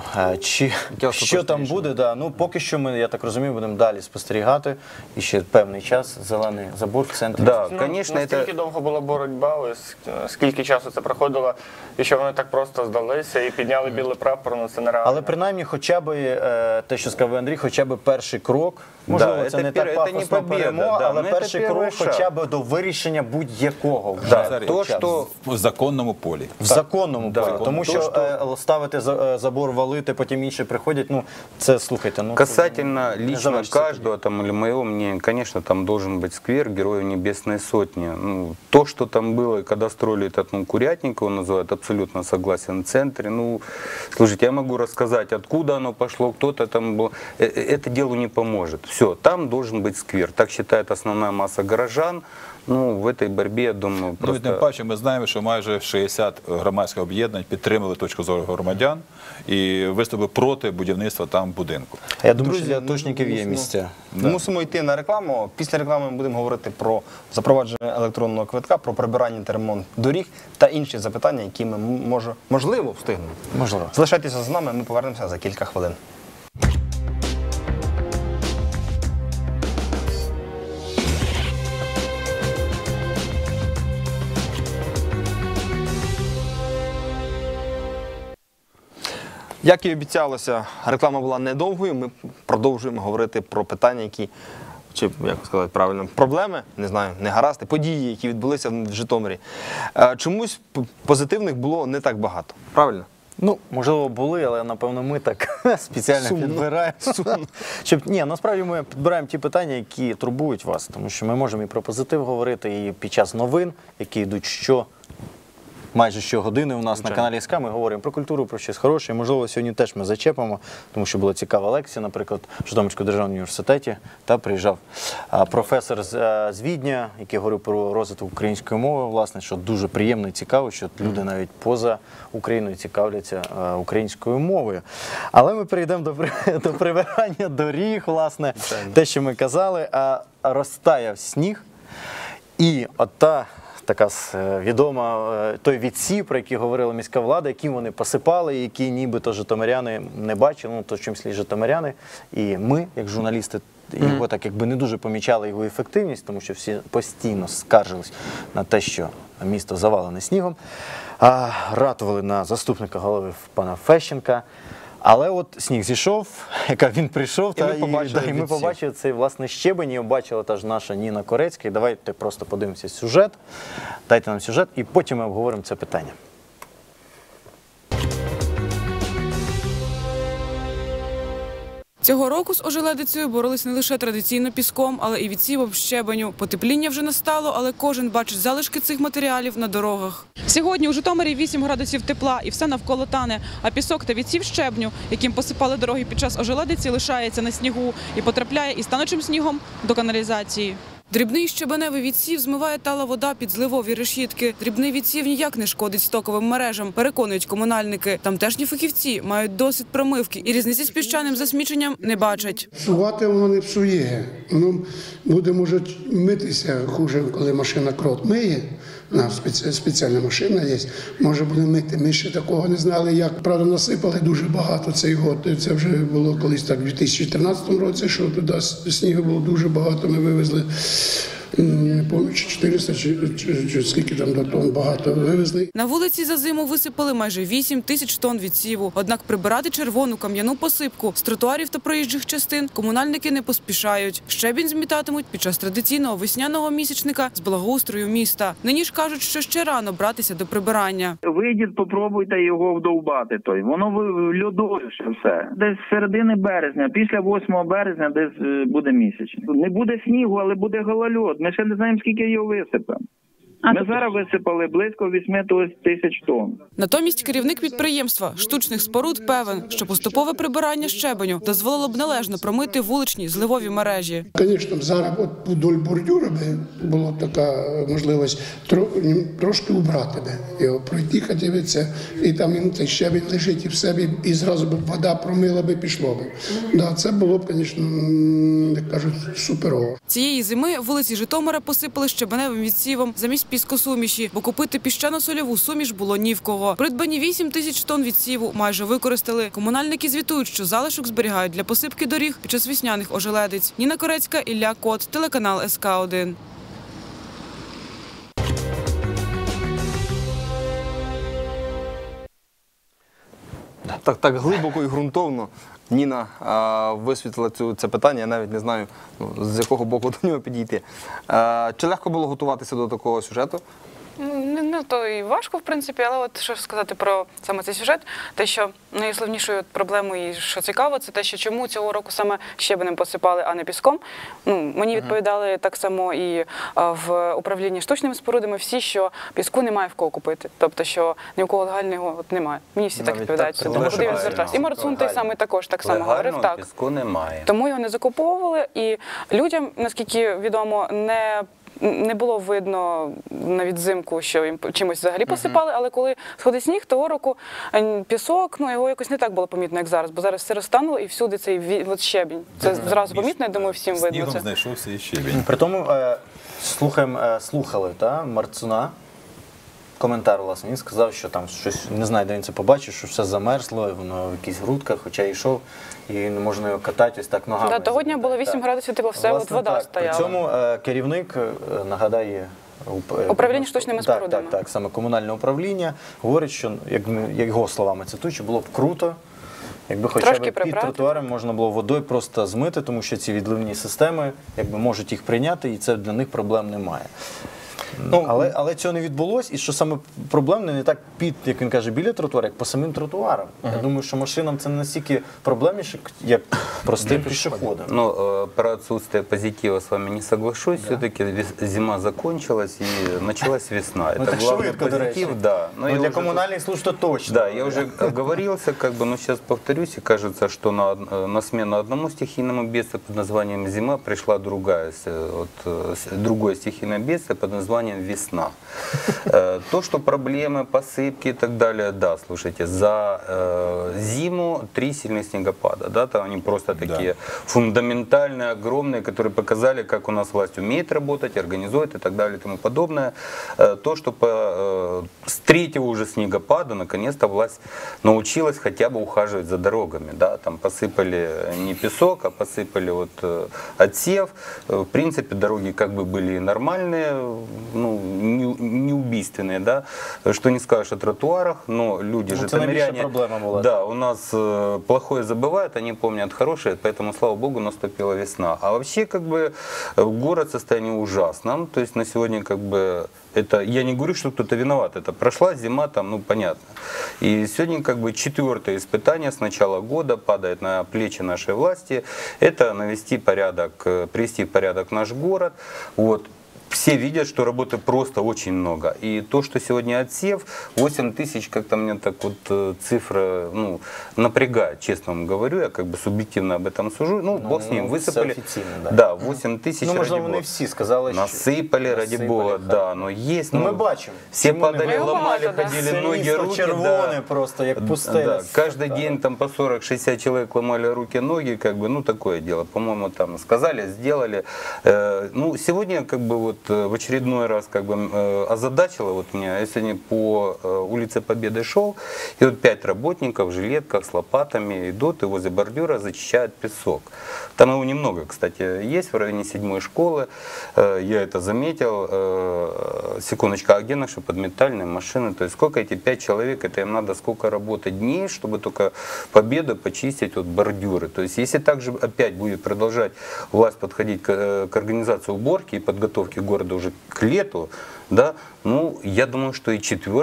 що там буде. Да. Ну, поки що ми, я так розумію, будемо далі спостерігати. І ще певний час зелений забор в центрі. Да, Ну, конечно, наскільки довго була боротьба, ось, скільки часу це проходило, і що вони так просто здалися і підняли білий прапор, ну це нереально. Але принаймні хоча б, те, що сказав Андрій, хоча б перший крок, можливо, Да, це це не так це не пафосно побєда, перемога, да, але ну, перший це крок перший хоча шаг. б до вирішення будь-якого. вже Назарій, то, хоча б. що В законному полі. В законному Да. полі. Тому То, що ставити забор, валити, потім інші приходять, ну, це, слухайте, ну... Касательно це не лично завершиться каждого там, или моего мнения, конечно, там должен быть сквер Героев Небесной Сотни. Ну, то, что там было, и когда строили этот курятник, его называют, абсолютно согласен, в центре. Ну, слушайте, я могу рассказать, откуда оно пошло, кто-то там был. Это делу не поможет. Все, там должен быть сквер. Так считает основная масса горожан. Ну, в этой борьбе, я думаю, Ну, і тим просто... паче ми знаємо, що майже 60 громадських об'єднань підтримали точку зору громадян і виступили проти будівництва там будинку. А я думаю, Друзі, що для атошників є місця. Мусимо йти на рекламу. Після реклами ми будемо говорити про запровадження електронного квитка, про прибирання та ремонт доріг та інші запитання, які ми можливо встигнемо. Можливо. Залишайтеся з нами, ми повернемося за кілька хвилин. Як і обіцялося, реклама була недовгою. Ми продовжуємо говорити про питання, які, чи як сказати правильно, проблеми, не знаю, негаразди, події, які відбулися в Житомирі. Чомусь позитивних було не так багато. Правильно? Ну, можливо, були, але, напевно, ми так спеціально Сумно. підбираємо. Ні, насправді ми підбираємо ті питання, які турбують вас, тому що ми можемо і про позитив говорити, і під час новин, які йдуть майже щогодини у нас на каналі СК, ми говоримо про культуру, про щось хороше. І, можливо, сьогодні теж ми зачепимо, тому що була цікава лекція, наприклад, в Житомирському державному університеті. Та приїжджав професор з Відня, який говорив про розвиток української мови, власне, що дуже приємно і цікаво, що люди навіть поза Україною цікавляться українською мовою. Але ми перейдемо до прибирання доріг, власне, те, що ми казали, розтаяв сніг, і така відома, той відсів, про який говорила міська влада, яким вони посипали, які нібито житомиряни не бачили, ну, то в чомусь житомиряни, і ми, як журналісти, його так якби не дуже помічали його ефективність, тому що всі постійно скаржились на те, що місто завалене снігом, ратували на заступника голови пана Фещенка. Але от сніг зійшов, він прийшов, І ми побачили і ми відсів. побачили цей, власне, щебень, і бачила теж наша Ніна Корецька. І давайте просто подивимося сюжет, дайте нам сюжет, і потім ми обговоримо це питання. Цього року з ожеледицею боролись не лише традиційно піском, але і відсівом щебеню. Потепління вже настало, але кожен бачить залишки цих матеріалів на дорогах. Сьогодні у Житомирі 8 градусів тепла і все навколо тане. А пісок та відсів щебню, яким посипали дороги під час ожеледиці, лишається на снігу і потрапляє із танучим снігом до каналізації. Дрібний щебеневий відсів змиває тала вода під зливові решітки. Дрібний відсів ніяк не шкодить стоковим мережам, переконують комунальники. Тамтешні фахівці мають досвід промивки і різниці з піщаним засміченням не бачать. Псувати воно не псує. Воно буде, може, митися хуже, коли машина крот миє. У нас спеціальна машина є, може буде мити. Ми ще такого не знали, як. Правда, насипали дуже багато цей год. Це вже було колись так, в 2013 році, що туди снігу було дуже багато. Ми вивезли, не пам'ятаю, 400 чи скільки там до тонн багато вивезли. На вулиці за зиму висипали майже 8 тисяч тонн відсіву. Однак прибирати червону кам'яну посипку з тротуарів та проїжджих частин комунальники не поспішають. Щебінь змітатимуть під час традиційного весняного місячника з благоустрою міста. Нині ж кажуть, що ще рано братися до прибирання. Вийдіть, попробуйте його вдовбати. Воно льодовище все. Десь з середини березня, після 8 березня десь буде місячник. Не буде снігу, але буде голольод. Ми ще не знаємо, скільки його висипемо. Ми зараз висипали близько 8 тисяч тонн. Натомість керівник підприємства штучних споруд певен, що поступове прибирання щебеню дозволило б належно промити вуличні зливові мережі. Звісно, зараз вдоль бордюра була б така можливість трошки убрати його, пройти хотілося, і там цей щебінь лежить і все, і зразу б вода промила б і пішло б. Да, це було б, звісно, як кажуть, суперово. Цієї зими вулиці Житомира посипали щебеневим відсівом замість піскосуміші, бо купити піщано-сольову суміш було ні в кого. Придбані 8 тисяч тонн відсіву майже використали. Комунальники звітують, що залишок зберігають для посипки доріг під час весняних ожеледиць. Ніна Корецька, Ілля Кот, телеканал СК1. Так глибоко і ґрунтовно Ніна висвітлила це питання, я навіть не знаю, з якого боку до нього підійти. Чи легко було готуватися до такого сюжету? Не то і важко, в принципі, але от що сказати про саме цей сюжет, те, що найголовнішою проблемою і що цікаво, це те, що чому цього року саме щебенем посипали, а не піском. Мені відповідали так само і в управлінні штучними спорудами всі, що піску немає в кого купити. Тобто, що ні у кого легального немає. Мені всі так відповідають. Тому куди він звертався. І Марцун той самий також так само говорив. Так. Піску немає. Тому його не закуповували, і людям, наскільки відомо, не було видно навіть взимку, що їм чимось взагалі посипали, але коли сходить сніг, того року пісок, його якось не так було помітно, як зараз, бо зараз все розтануло і всюди цей щебінь. Це зразу помітно, я думаю, всім видно це. Снігом знайшовся і щебінь. При тому слухали Марцуна. Коментар, власне, він сказав, що там щось, не знаю, де він це побачив, що все замерзло, воно в якихось грудках, хоча йшов, і не можна його катати ось так ногами. Того дня було 8 градусів, все, от вода стояла. При цьому керівник, нагадає, управління штучними спорудами. Так, саме комунальне управління, говорить, що, як його словами цитуючи, було б круто, якби хоча б під тротуаром можна було водою просто змити, тому що ці відливні системи можуть їх прийняти, і це для них проблем немає. Але цього не відбулось, і що саме проблемне не так як він каже, біля тротуару, як по самим тротуарам. Я думаю, що машинам це не настільки проблемніше, як простим пішоходам. Про отсутствие позитива с вами не соглашусь. Да. Все-таки зима закончилась и началась весна. Это главный позитив, да. Но для коммунальных служб то точно. Да, я уже оговорился, но сейчас повторюсь, и кажется, что на смену одному стихийному бедствию под названием зима пришла другое стихийное бедствие под названием весна. То, что проблемы, посыпки и так далее, да, слушайте, за зиму 3 сильных снегопада, да, там они просто такие фундаментальные, огромные, которые показали, как у нас власть умеет работать, организует и так далее и тому подобное. То, что с 3-го уже снегопада, наконец-то власть научилась хотя бы ухаживать за дорогами, да, там посыпали не песок, а посыпали отсев. В принципе, дороги как бы были нормальные, ну, не убийственные, да, что не скажешь о тротуарах, но люди, житомиряне, проблема была. да, у нас плохое забывают, они помнят хорошее, поэтому, слава богу, наступила весна. А вообще, как бы, город в состоянии ужасном, то есть на сегодня, как бы, это, я не говорю, что кто-то виноват, это прошла зима, там, ну, понятно. И сегодня, как бы, 4-е испытание с начала года падает на плечи нашей власти, это навести порядок, привести в порядок наш город, вот. Все видят, что работы просто очень много. И то, что сегодня отсев, 8 тысяч, как-то мне так вот цифра, ну, напрягает, честно вам говорю, я как бы субъективно об этом сужу. Ну, бог с ним, высыпали. Да, 8 тысяч, ну, ради можливо, бога. не всі сказали, насыпали, ради бога, да, но есть. Ну, ну, ми бачимо. все падали, Ми ломали, багато, да. ходили, ноги, руки. червоне просто, як пустеля. Да, каждый день там по 40-60 человек ломали руки, ноги, как бы, ну, такое дело. По-моему, там сказали, сделали. Ну, сегодня, как бы, вот в очередной раз, как бы, озадачило вот меня. Я сегодня по улице Победы шел, и вот 5 работников в жилетках с лопатами идут и возле бордюра зачищают песок. Там его немного, кстати, есть в районе 7-й школы. Я это заметил. Секундочку, а где наши подметальные машины? То есть сколько эти 5 человек, это им надо сколько работать дней, чтобы только Победу почистить вот бордюры. То есть если также опять будет продолжать власть подходить к организации уборки и подготовки города уже к лету, да, ну, я думаю, что и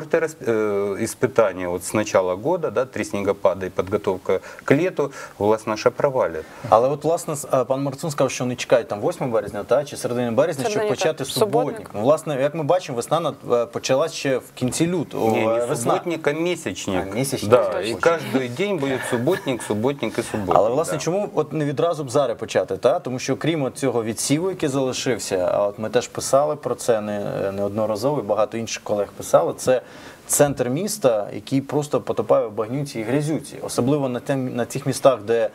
4-е испытание вот с начала года, да, 3 снігопади і підготовка к лету, власть наша провалить. Але от, власне, пан Марцун сказав, що вони чекають там 8 березня, та, чи середини березня, щоб почати суботник. Ну, власне, як ми бачимо, весна почалась ще в кінці лютого. Не суботник, а місячник. А, місячник. Да, і кожен день буде суботник, суботник і суботник. Але, власне, чому от не відразу б зараз почати, та? Тому що крім цього відсіву, який залишився, а от ми теж писали про це неодноразово, і багато інших колег писали, це центр міста, який просто потопає в багнюці і грязюці. Особливо на тих містах, де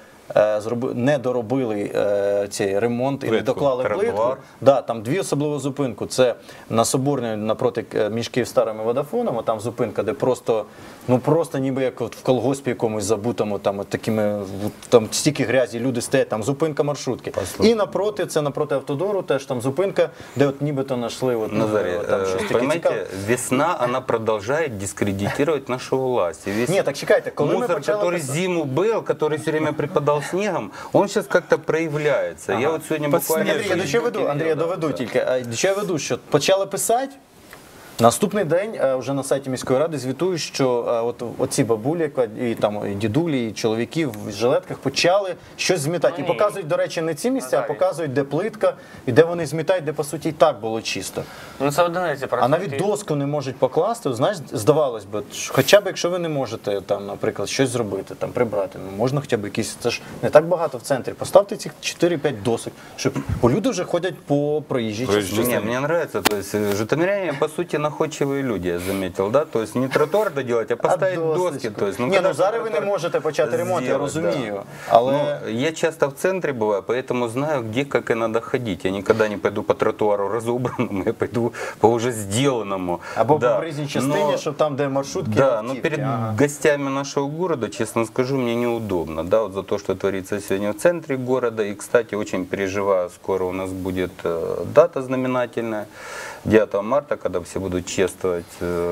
не доробили цей ремонт і не доклали плитку. Да, там 2 особливо зупинки. Це на Соборній напроти між Київстаром і Водафоном, там зупинка, де просто, ну просто ніби як от в колгоспі якомусь забутому, там от такими, там стільки грязі, люди стоять, там зупинка маршрутки. І напроти, це напроти Автодору, теж там зупинка, де от нібито знайшли от, там щось таке цікаве. Весна, она продолжает дискредитировать нашу власть. Ні, так чекайте, коли ми мусор, почали... который зиму был, который все время преподал снегом, он сейчас как-то проявляется. Я вот сегодня буквально... Андрій, я доведу тільки. До чого я веду, що почали писати, наступний день вже на сайті міської ради звітують, що от оці бабулі, і там і дідулі, і чоловіки в жилетках почали щось змітати. І показують, до речі, не ці місця, а показують, де плитка, і де вони змітають, де, по суті, і так було чисто. Ну, це одиниці. А навіть доску не можуть покласти, знаєш, здавалось би, хоча б якщо ви не можете, там, наприклад, щось зробити, там, прибрати, ну, можна хоча б якісь, це ж не так багато в центрі, поставте цих 4-5 досок, щоб, бо люди вже ходять по проїжджій частині. Не, мне нравится, то есть житомиряне, по сути, находчивые люди, я заметил, да, то есть не тротуар доделать, а поставить доски. То есть, ну зараз ви не можете почати ремонт, я розумію. Але я часто в центре бываю, поэтому знаю, где, как и надо ходить. Я никогда не пойду по тротуару разобранному, я пойду по уже сделанному. Або по проїзній частині, щоб там, де маршрутки. Да, но перед гостями нашего города, честно скажу, мне неудобно, да, вот за то, что творится сегодня в центре города. И, кстати, очень переживаю, скоро у нас будет дата знаменательная, 9 марта, когда все будут чествовать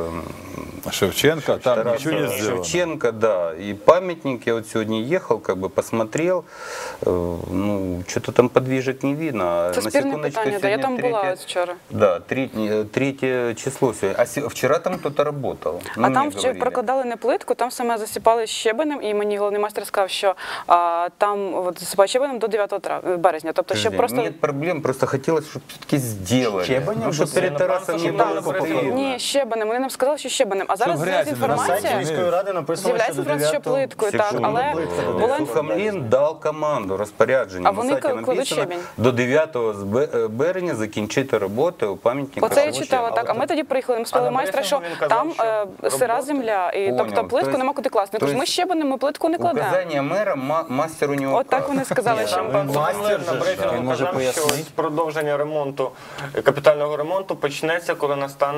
Шевченко, там ничего не сделано. Шевченко, да. И памятник, я вот сегодня ехал, как бы посмотрел, ну, что-то там подвижек не видно. Это спірне питання, да, я там была вчера. Да, 3 число сегодня. А вчера там кто-то работал. А там прокладали не плитку, там саме засипали щебенем, і мені головний майстер сказав, що там от, засипають щебенем до 9 березня. Тобто, ще просто... Нет проблем, просто хотелось, чтобы все-таки сделали. Щебенем? Ну, чтобы перед террасом не было. Ні, щебенем. Вони нам сказали, що щебенем. А зараз з'являється інформація, міської ради написано, що плиткою, так, але була... Сухомлин дав команду, розпорядження. А вони кладуть щебінь. До 9 березня закінчити роботи у пам'ятнику. Оце я читала, так. А ми тоді приїхали, ми спитали майстра, що там сира земля, і тобто плитку нема куди класти. Тож ми щебенем, ми плитку не кладемо. Указання мера, мастер у нього. От так вони сказали, що мастер на брифінгу казав, що ось продовження ремонту, капітального ремонту почнеться, коли настане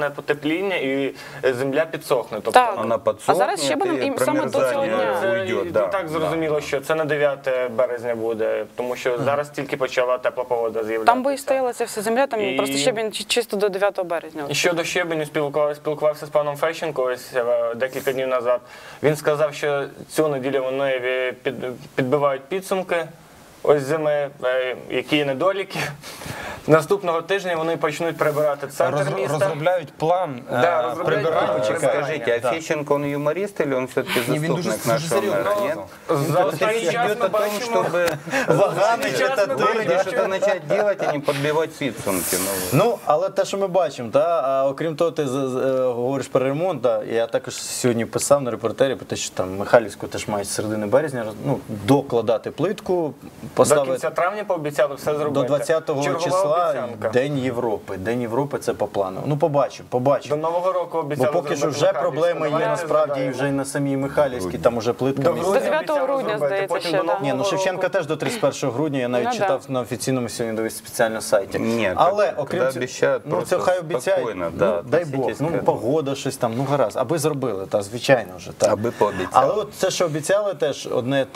глобальне потепління і земля підсохне. Тобто, Так. Она А подсохнет, зараз щебенем и і саме до цього промерзание дня. уйдет. І Да, так зрозуміло, що це на 9 березня буде, тому що зараз тільки почала тепла погода з'являтися. Там би і стояла ця вся земля, там І- просто щебінь чисто до 9 березня. І щодо щебеню спілкувався з паном Фещенко ось декілька днів назад. Він сказав, що цю неділю вони підбивають підсумки ось зими, які є недоліки. Наступного тижня вони почнуть прибирати центр міста. Розробляють план Да, розробляють прибирання. план. Скажите, а Фещенко, он юморист или он все-таки Не, він дуже заступник нашего серйозно. мэра? Нет? За останній час ми Идет о том, бачимо, чтобы Ваганы что-то в городе что-то начать делать, а не подбивать підсумки. Ну, але те, що ми бачимо, а окрім того, ти говориш про ремонт, я також сьогодні писав на репортері про те, що там Михайлівську теж мають з середини березня докладати плитку, до поставити кінця травня пообіцяли все зробити. до 20-го Чергова числа обіцянка. День Європи. День Європи це по плану. Ну, побачимо. До Нового року Бо обіцяли поки що зробити вже Михайлівську. проблеми є Давайте насправді і згадаємо. вже й на самій Михайлівській, там уже плитка До місцева. грудня 9 обіцяли грудня, зробити, здається, потім ще, до да. Ні, ну Нового Шевченка року. теж до 31 грудня, я навіть Ну, да. читав на офіційному сьогодні дивився спеціальному сайті. Ні, Але так, окрім коли цього, обіцяють, ну це просто хай обіцяють, спокійно, ну, да, дай Бог, относитесь ну к этому. погода щось там, ну гаразд, аби зробили, та звичайно вже. Та. Аби пообіцяли. Але от це, що обіцяли, теж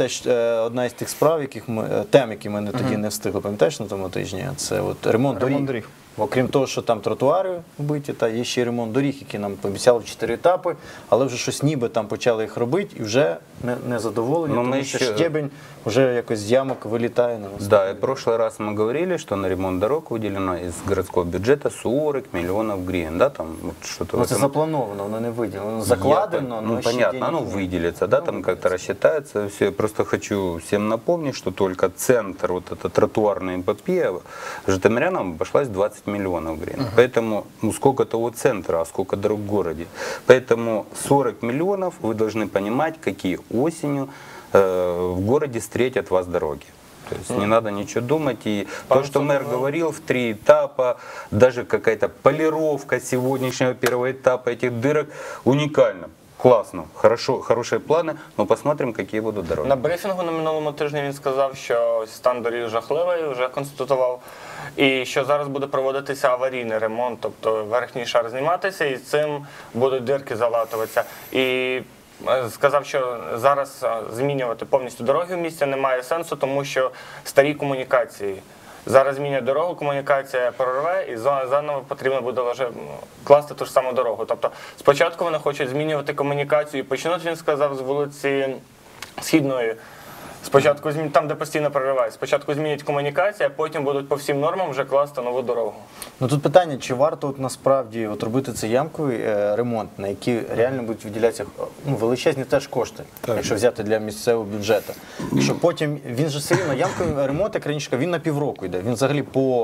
одна із тих справ, тем, які ми тоді не встигли, пам'ятаєш, на тому тижні, це от ремонт доріг. Окрім того, що там тротуари вбиті, та є ще й ремонт доріг, які нам пообіцяли в 4 етапи, але вже щось ніби там почали їх робити і вже не задоволені, Ну, тому ми що ще- щебень вже якось з ямок вилітає на нас. Да, и в прошлый раз мы говорили, что на ремонт дорог выделено из городского бюджета 40 миллионов гривен, да, там вот что-то в Ну, це этом. заплановано, воно не виділено. Закладено, Ну, но ще понятно, денег оно нет. выделится, да, там как-то рассчитается. Все. Я просто хочу всем напомнить, что только центр, вот эта тротуарная эпопея, житомирянам обошлась 20 миллионов гривен. Поэтому, ну, сколько того центра, а сколько дорог в городе. Поэтому 40 миллионов вы должны понимать, какие осенью в городе встретят вас дороги. То есть не надо ничего думать. И то, что мэр говорил в 3 этапа, даже какая-то полировка сегодняшнего первого этапа этих дырок уникально. Классно, хорошие планы, но посмотрим, какие будут дороги. На брифінгу на минулому тижні він сказав, що стан доріг жахливий, вже констатував, і що зараз буде проводитися аварійний ремонт, тобто верхній шар зніматися, і цим будуть дирки залатуватися. І сказав, що зараз змінювати повністю дороги в місті немає сенсу, тому що старі комунікації. Зараз змінює дорогу, комунікація прорве, і заново потрібно буде вже класти ту ж саму дорогу. Тобто спочатку вони хочуть змінювати комунікацію, і почнуть, він сказав, з вулиці Східної. Спочатку там, де постійно проривають, спочатку змінять комунікацію, а потім будуть по всім нормам вже класти нову дорогу. Ну тут питання, чи варто от насправді робити цей ямковий ремонт, на який реально будуть виділятися величезні теж кошти, якщо взяти для місцевого бюджету. Якщо потім, він же все рівно, ямковий ремонт, як раніше, він на півроку йде, він взагалі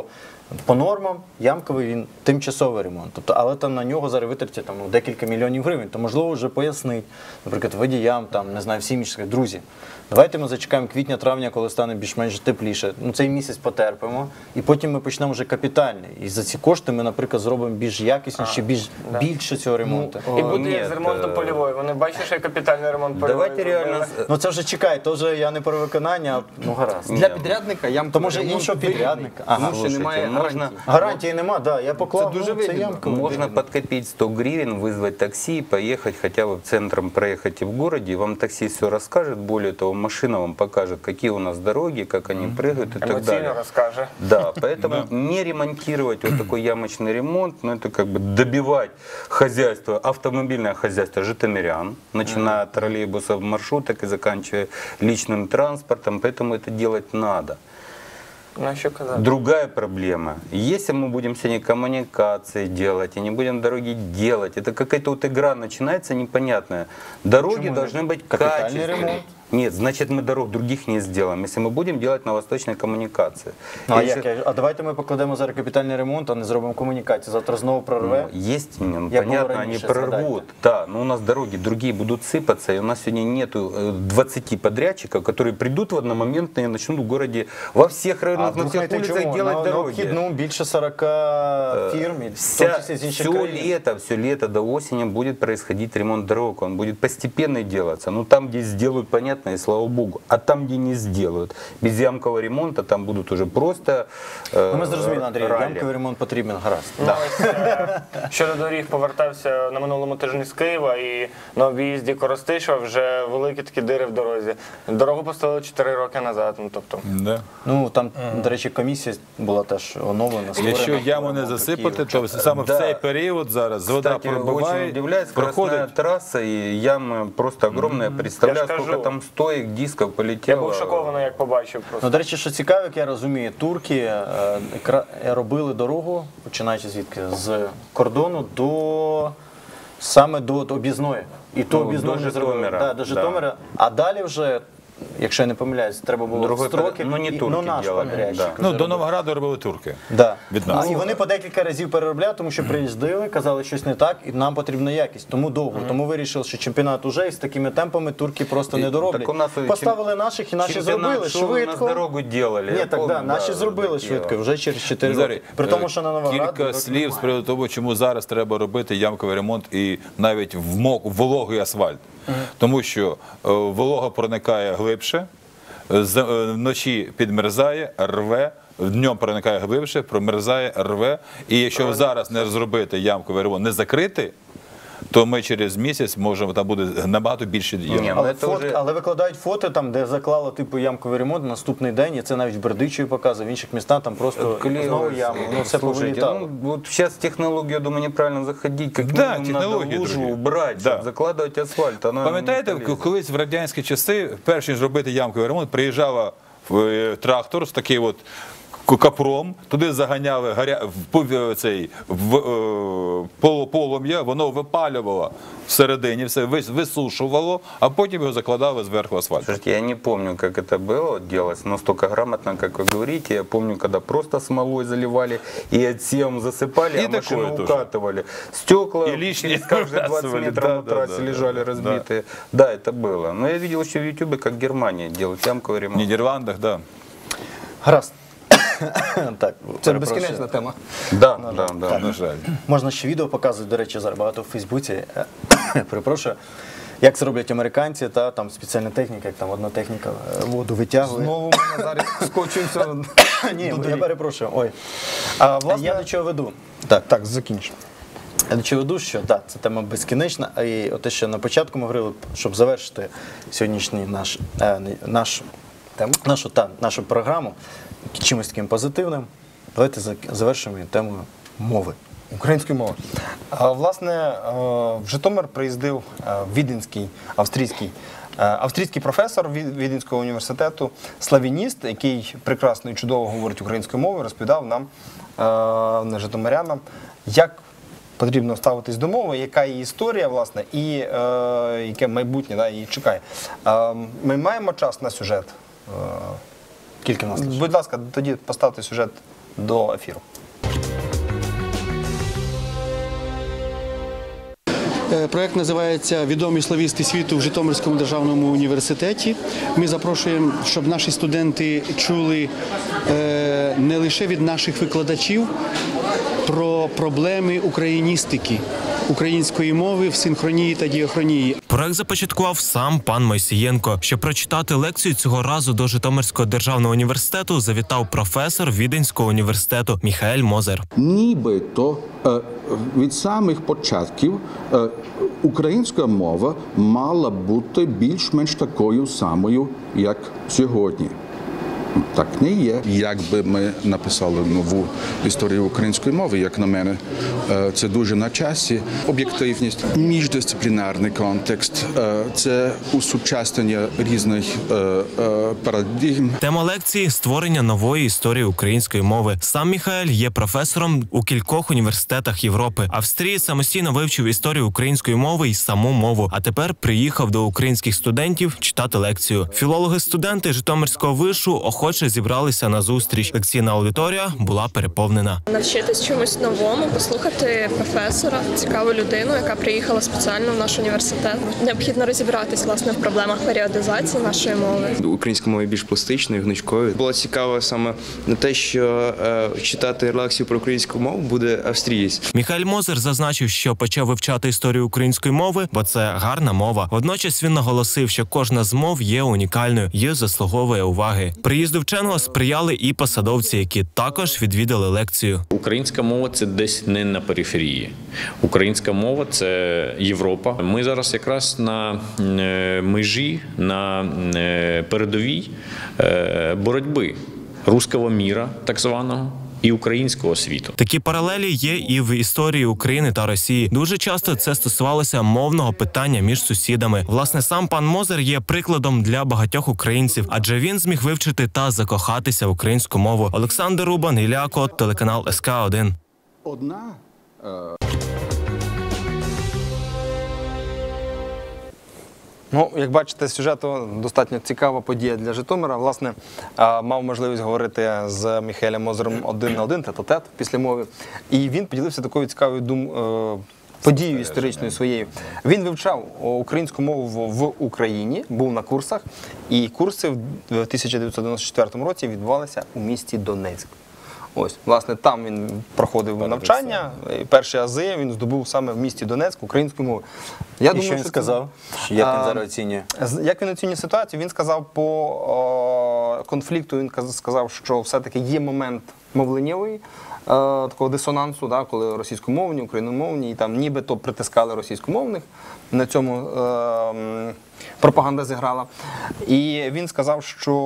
по нормам ямковий, він тимчасовий ремонт. Тобто, але там на нього зараз витратять там, декілька мільйонів гривень, то можливо вже пояснить, наприклад, водіям, там, не знаю, всім іншим, друзі, давайте ми зачекаємо квітня-травня, коли стане більш-менш тепліше, цей місяць потерпимо, і потім ми почнемо вже капітальний. І за ці кошти ми, наприклад, зробимо більш якісніше, більше цього ремонту. І буде як з ремонтом польової. Вони бачать, що є капітальний ремонт польової. Давайте реально... Ну це вже чекай, то вже я не про виконання, а гаразд. Для підрядника ямковий То може ремонт іншого підрядника. Ага. Тому що немає можна... Гарантії нема, да, я поклав, Це дуже це вигідно. ямковий. Можно подкопить 100 гривен, вызвать такси, поехать хотя бы центром проехать и в городе, и вам таксист все расскажет, более того, машина вам покажет, какие у нас дороги, как они прыгают и так далее. Емоційно розкаже. Да, поэтому не ремонтировать вот такой ямочный ремонт, ну это как бы добивать хозяйство, автомобильное хозяйство житомирян, начиная от троллейбусов, маршруток и заканчивая личным транспортом, поэтому это делать надо. Ну, що казати? Другая проблема. Если мы будем сегодня коммуникации делать и не будем дороги делать, это какая-то вот игра начинается непонятная. Дороги должны быть Капитальный качественные. ремонт. Нет, значит мы дорог других не сделаем, если мы будем делать на восточной коммуникации. Ну, а, Если- а давайте ми покладемо зараз капітальний ремонт, а не зробимо комунікацію. Завтра знову прорве. Есть, ну, Я понятно, говорю они раньше, прорвут. Да, но у нас дороги другие будут сыпаться, и у нас сегодня нету 20 подрядчиков, которые придут в одномоментно и начнут в городе во всех районах, на всех улицах делать на дороги. обхідному більше 40 фірм, і в тому числі з інших країн. Все лето до осени будет происходить ремонт дорог, он будет постепенно делаться. Ну там, где сделают, понятно, понятно, и слава богу. А там, где не сделают, без ямкового ремонта, там будут уже просто Ми зрозуміли, Андрій, ралли. ямковий ремонт потрібен, гаразд. Щодо доріг, повертався на минулому тижні з Києва і на об'їзді Коростишева вже великі такі дири в дорозі. Дорогу поставили 4 роки назад. Ну, тобто. Да. Ну, там, до речі, комісія була теж оновлена. Якщо створена. яму не засипати, то саме в цей період зараз вода Кстати, очень пробиває, удивляет, скоростная проходить. трасса и ямы просто огромная. Представляю, Я ж сколько кажу. там стоек, дисков Я полетело. був шокований, як побачив просто. Ну, до речі, що цікаво, як я розумію, турки робили дорогу, починаючи звідки? З кордону саме до об'їзної. І ту Ну, об'їзну до не зробили. Житомира, Да, до Житомира. А далі вже, якщо я не помиляюсь, треба було Другой строки. ну, не турки наш делали, подрядчик. да. Ну, до Новограду робили турки. Да. Від нас. І вони по декілька разів переробляли, тому що приїздили, казали, щось не так, і нам потрібна якість. Тому довго. Тому вирішили, що чемпіонат уже і з такими темпами турки просто не дороблять. Так у нас Поставили наших, і наші чемпіонат зробили шоу, у нас швидко. дорогу делали. Ні, я так, помню, да, наші зробили до швидко, Києва. вже через 4 Назарій, роки. При тому, що на Новоград... Кілька слів з приводу того, чому зараз треба робити ямковий ремонт і навіть в вологий асфальт. Тому що волога проникає глибше, вночі підмерзає, рве, днем проникає глибше, промерзає, рве. І якщо зараз не зробити ямковий ремонт, не закрити, то ми через місяць можемо, там буде набагато більше Ні, Але, це вже- але викладають фото, там, де заклали типу ямковий ремонт на наступний день, і це навіть в Бердичеві показує, в інших містах там просто знову ями. Ну, все Слушайте, повилітало. ну, вот сейчас технологию, я думаю, неправильно заходить. Как Да, минимум надо технологии лужу другие. убрать, Да. чтобы закладывать асфальт. Она Пам'ятаєте, не полезна. колись в радянські часи, перш ніж робити ямковий ремонт, приїжджала трактор з такий от капром, туди заганяли полум'я, воно випалювало всередині, все висушувало, а потім його закладали зверху асфальту. Слушайте, я не помню, как это было делалось настолько грамотно, как вы говорите. Я помню, когда просто смолой заливали и отсевом засыпали, И а машину такое тоже. укатывали. Стекла И лишние через каждые 20 выбрасывали, метров да, на трассе да, лежали да, разбитые. Да, это было. Но я видел еще в Ютубе, как Германия делает ямковый В ремонт. Нідерландах, да. Гаразд. Так, Це перепрошую. безкінечна тема. Да, да, да. На жаль. Можна ще відео показувати, до речі, зараз багато в Фейсбуці. Перепрошую. Як це роблять американці, та там спеціальна техніка, як там одна техніка воду витягує. Знову ми зараз скочуємося. Ні, я перепрошую. Ой. А, власне, Я до чого веду? так, закінчу. Я до чого веду, що так, це тема безкінечна, а і те, що на початку ми говорили, щоб завершити сьогоднішній нашу програму чимось таким позитивним, давайте завершимо її темою мови. Української мови. Власне, в Житомир приїздив віденський, австрійський професор Віденського університету, славініст, який прекрасно і чудово говорить українською мовою, розповідав нам, житомирянам, як потрібно ставитись до мови, яка її історія, власне, і яке майбутнє її чекає. Ми маємо час на сюжет. Скільки в нас лише? Будь ласка, тоді поставте сюжет до ефіру. Проєкт називається «Відомі славісти світу в Житомирському державному університеті». Ми запрошуємо, щоб наші студенти чули не лише від наших викладачів про проблеми україністики, української мови в синхронії та діахронії. Проект започаткував сам пан Мойсієнко. Щоб прочитати лекцію, цього разу до Житомирського державного університету завітав професор Віденського університету Міхаель Мозер. Нібито від самих початків українська мова мала бути більш-менш такою самою, як сьогодні. Так не є. Якби ми написали нову історію української мови, як на мене, це дуже на часі. Об'єктивність, міждисциплінарний контекст, це усучаснення різних парадигм. Тема лекції – створення нової історії української мови. Сам Міхаель є професором у кількох університетах Європи. Австрії самостійно вивчив історію української мови і саму мову, а тепер приїхав до українських студентів читати лекцію. Філологи-студенти Житомирського вишу охоче охоче зібралися на зустріч. Лекційна аудиторія була переповнена. Навчитись чомусь новому, послухати професора, цікаву людину, яка приїхала спеціально в наш університет. Необхідно розібратись, власне, в проблемах періодизації нашої мови. Українська мова більш пластичною, гнучкою. Було цікаво саме на те, що читати лекцію про українську мову буде австрієць. Міхаель Мозер зазначив, що почав вивчати історію української мови, бо це гарна мова. Водночас він наголосив, що кожна з мов є унікальною і заслуговує уваги. Приїзду вченого сприяли і посадовці, які також відвідали лекцію. Українська мова – це десь не на периферії. Українська мова – це Європа. Ми зараз якраз на межі, на передовій боротьби руського міра, так званого, і українського світу. Такі паралелі є і в історії України та Росії. Дуже часто це стосувалося мовного питання між сусідами. Власне, сам пан Мозер є прикладом для багатьох українців, адже він зміг вивчити та закохатися в українську мову. Олександр Рубан, Ілля Кот, телеканал СК1. Ну, як бачите, сюжету достатньо цікава подія для Житомира. Власне, мав можливість говорити з Міхаелем Мозером один на один, тет-а-тет після мови. І він поділився такою цікавою подією історичною своєю. Він вивчав українську мову в Україні, був на курсах, і курси в 1994 році відбувалися у місті Донецьк. Ось, власне, там він проходив навчання, і перші ази він здобув саме в місті Донецьк українською мовою. Я думаю, що він сказав? Як він зараз оцінює? Як він оцінює ситуацію? Він сказав по конфлікту, він сказав, що все-таки є момент мовленнєвий, такого дисонансу, да, коли російськомовні, україномовні, і там нібито притискали російськомовних, на цьому пропаганда зіграла. І він сказав,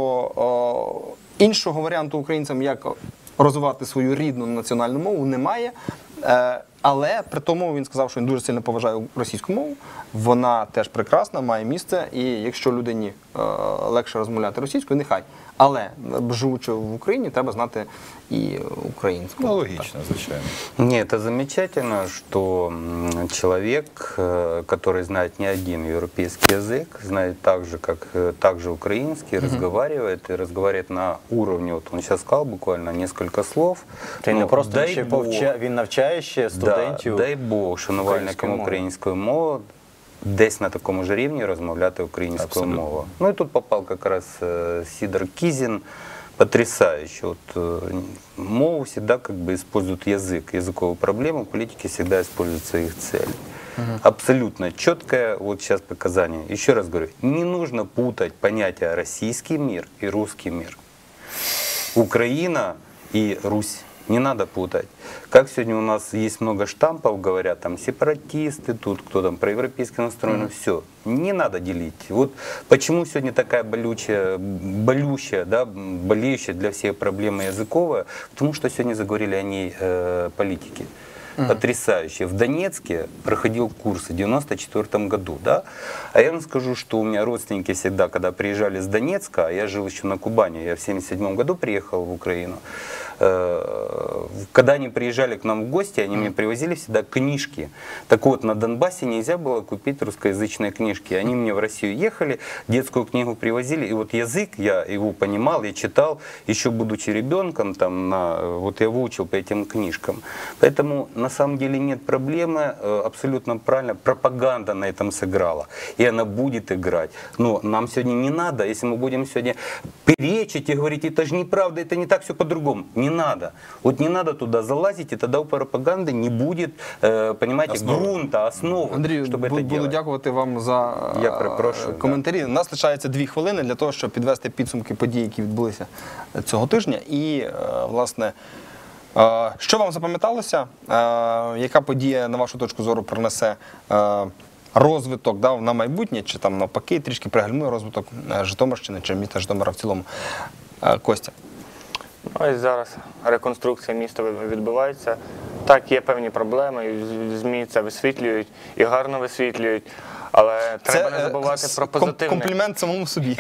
що іншого варіанту українцям, як розвивати свою рідну національну мову, немає. Але при тому він сказав, що він дуже сильно поважає російську мову, вона теж прекрасна, має місце, і якщо людині легше розмовляти російською, нехай. Але, живучи в Україні, треба знати і українську. Ну, логично, звичайно. Нет, это замечательно, что человек, который знает не один европейский язык, знает так же, как также украинский, разговаривает на уровне, вот он сейчас сказал буквально несколько слов. Це не просто він навчає ще студентів. Дай Бог, шанувальникам української мови десь на такому ж рівні розмовляти українською мовою. Ну і тут попав якраз Сидор Кизин, потрясающе. Вот, мову всегда как бы используют язык, языковую проблему, политики всегда используют своих целей. Абсолютно четкое вот сейчас показание. Еще раз говорю, не нужно путать понятия российский мир и русский мир. Украина и Русь. Не надо путать. Как сегодня у нас есть много штампов, говорят, там сепаратисты, тут кто там проевропейски настроен, все. Не надо делить. Вот почему сегодня такая болеющая для всех проблема языковая, потому что сегодня заговорили о ней политики. Потрясающе. В Донецке проходил курс в 1994 году, да? А я вам скажу, что у меня родственники всегда, когда приезжали с Донецка, а я жил еще на Кубани, я в 1977 году приехал в Украину, когда они приезжали к нам в гости, они мне привозили всегда книжки. Так вот, на Донбассе нельзя было купить русскоязычные книжки. Они мне в Россию ехали, детскую книгу привозили, и вот язык, я его понимал, я читал, еще будучи ребенком, там, вот я выучил по этим книжкам. Поэтому на самом деле нет проблемы, абсолютно правильно, пропаганда на этом сыграла, и она будет играть. Но нам сегодня не надо, если мы будем сегодня перечить и говорить, это же неправда, это не так, все по-другому. Не надо. Вот не надо туда залазить, и тогда у пропаганды не будет, понимаете, грунта, основы, Андрій, щоб це буду дякувати вам за коментарі. У нас лишається 2 хвилини для того, щоб підвести підсумки подій, які відбулися цього тижня. І, власне, що вам запам'яталося? Яка подія, на вашу точку зору, принесе розвиток на майбутнє, чи там навпаки трішки пригальмує розвиток Житомирщини, чи міста Житомира в цілому? Костя. Ось зараз реконструкція міста відбувається. Так, є певні проблеми, і ЗМІ це висвітлюють, і гарно висвітлюють, але треба не забувати про позитивне. Комплімент самому собі.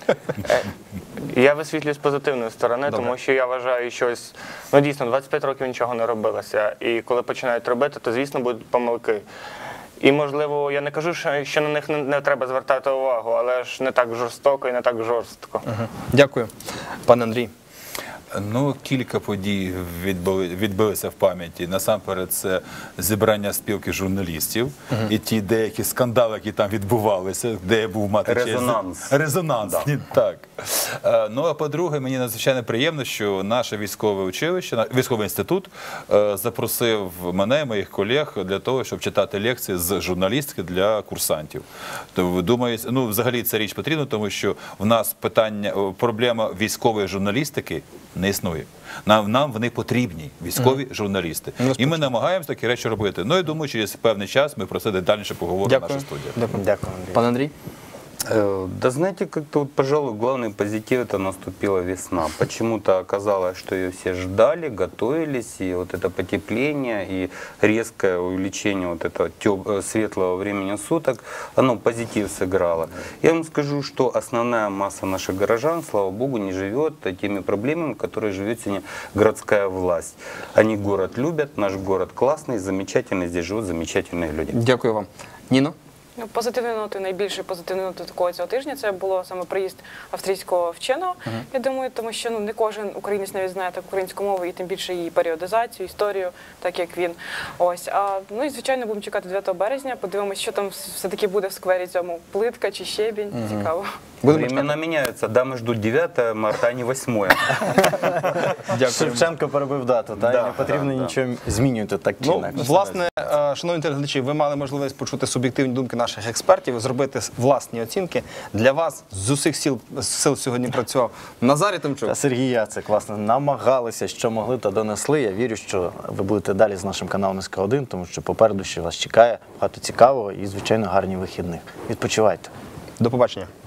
Я висвітлюю з позитивної сторони, тому що я вважаю, що дійсно 25 років нічого не робилося, і коли починають робити, то, звісно, будуть помилки. І, можливо, я не кажу, що на них не треба звертати увагу, але ж не так жорстоко і не так жорстко. Дякую. Пане Андрій. Ну, кілька подій відбилися в пам'яті. Насамперед, це зібрання спілки журналістів і ті деякі скандали, які там відбувалися, де я був мати честь. Резонанс. Резонансні, так. Ну, а по-друге, мені надзвичайно приємно, що наше військове училище, військовий інститут запросив мене і моїх колег для того, щоб читати лекції з журналістики для курсантів. То, думаю, ну, взагалі ця річ потрібна, тому що в нас проблема військової журналістики не існує. Нам вони потрібні, військові журналісти. І ми намагаємося такі речі робити. Ну, я думаю, через певний час ми про це детальніше поговоримо в нашій студії. Дякую. Пане Андрій. Да знаете, как-то вот, пожалуй, главный позитив — это наступила весна. Почему-то оказалось, что ее все ждали, готовились, и вот это потепление, и резкое увеличение вот этого светлого времени суток, оно позитив сыграло. Я вам скажу, что основная масса наших горожан, слава богу, не живет теми проблемами, которые живет сегодня городская власть. Они город любят, наш город классный, замечательный, здесь живут замечательные люди. Дякую вам. Ніно? Ну, позитивною нотою, найбільшою позитивною нотою такого цього тижня це було саме приїзд австрійського вченого. Я думаю, тому що не кожен українець навіть знає так українську мову і тим більше її періодизацію, історію, так як він. Ось. Ну і звичайно будемо чекати 9 березня, подивимося, що там все-таки буде в сквері цьому, плитка чи щебінь. Цікаво. Времена меняются, дамы ждут 9 марта, а не 8. Шевченко перебив дату, і не потрібно нічого змінювати так чи інакше. Власне, шановні телеглядачі, ви мали можливість почути суб'єктивні думки наших експертів, зробити власні оцінки. Для вас з усіх сил сьогодні працював Назарій Тимчук та Сергій Яцик. Власне, намагалися, що могли, та донесли. Я вірю, що ви будете далі з нашим каналом СК1, тому що попереду ще вас чекає багато цікавого і, звичайно, гарні вихідних. Відпочивайте. До побачення.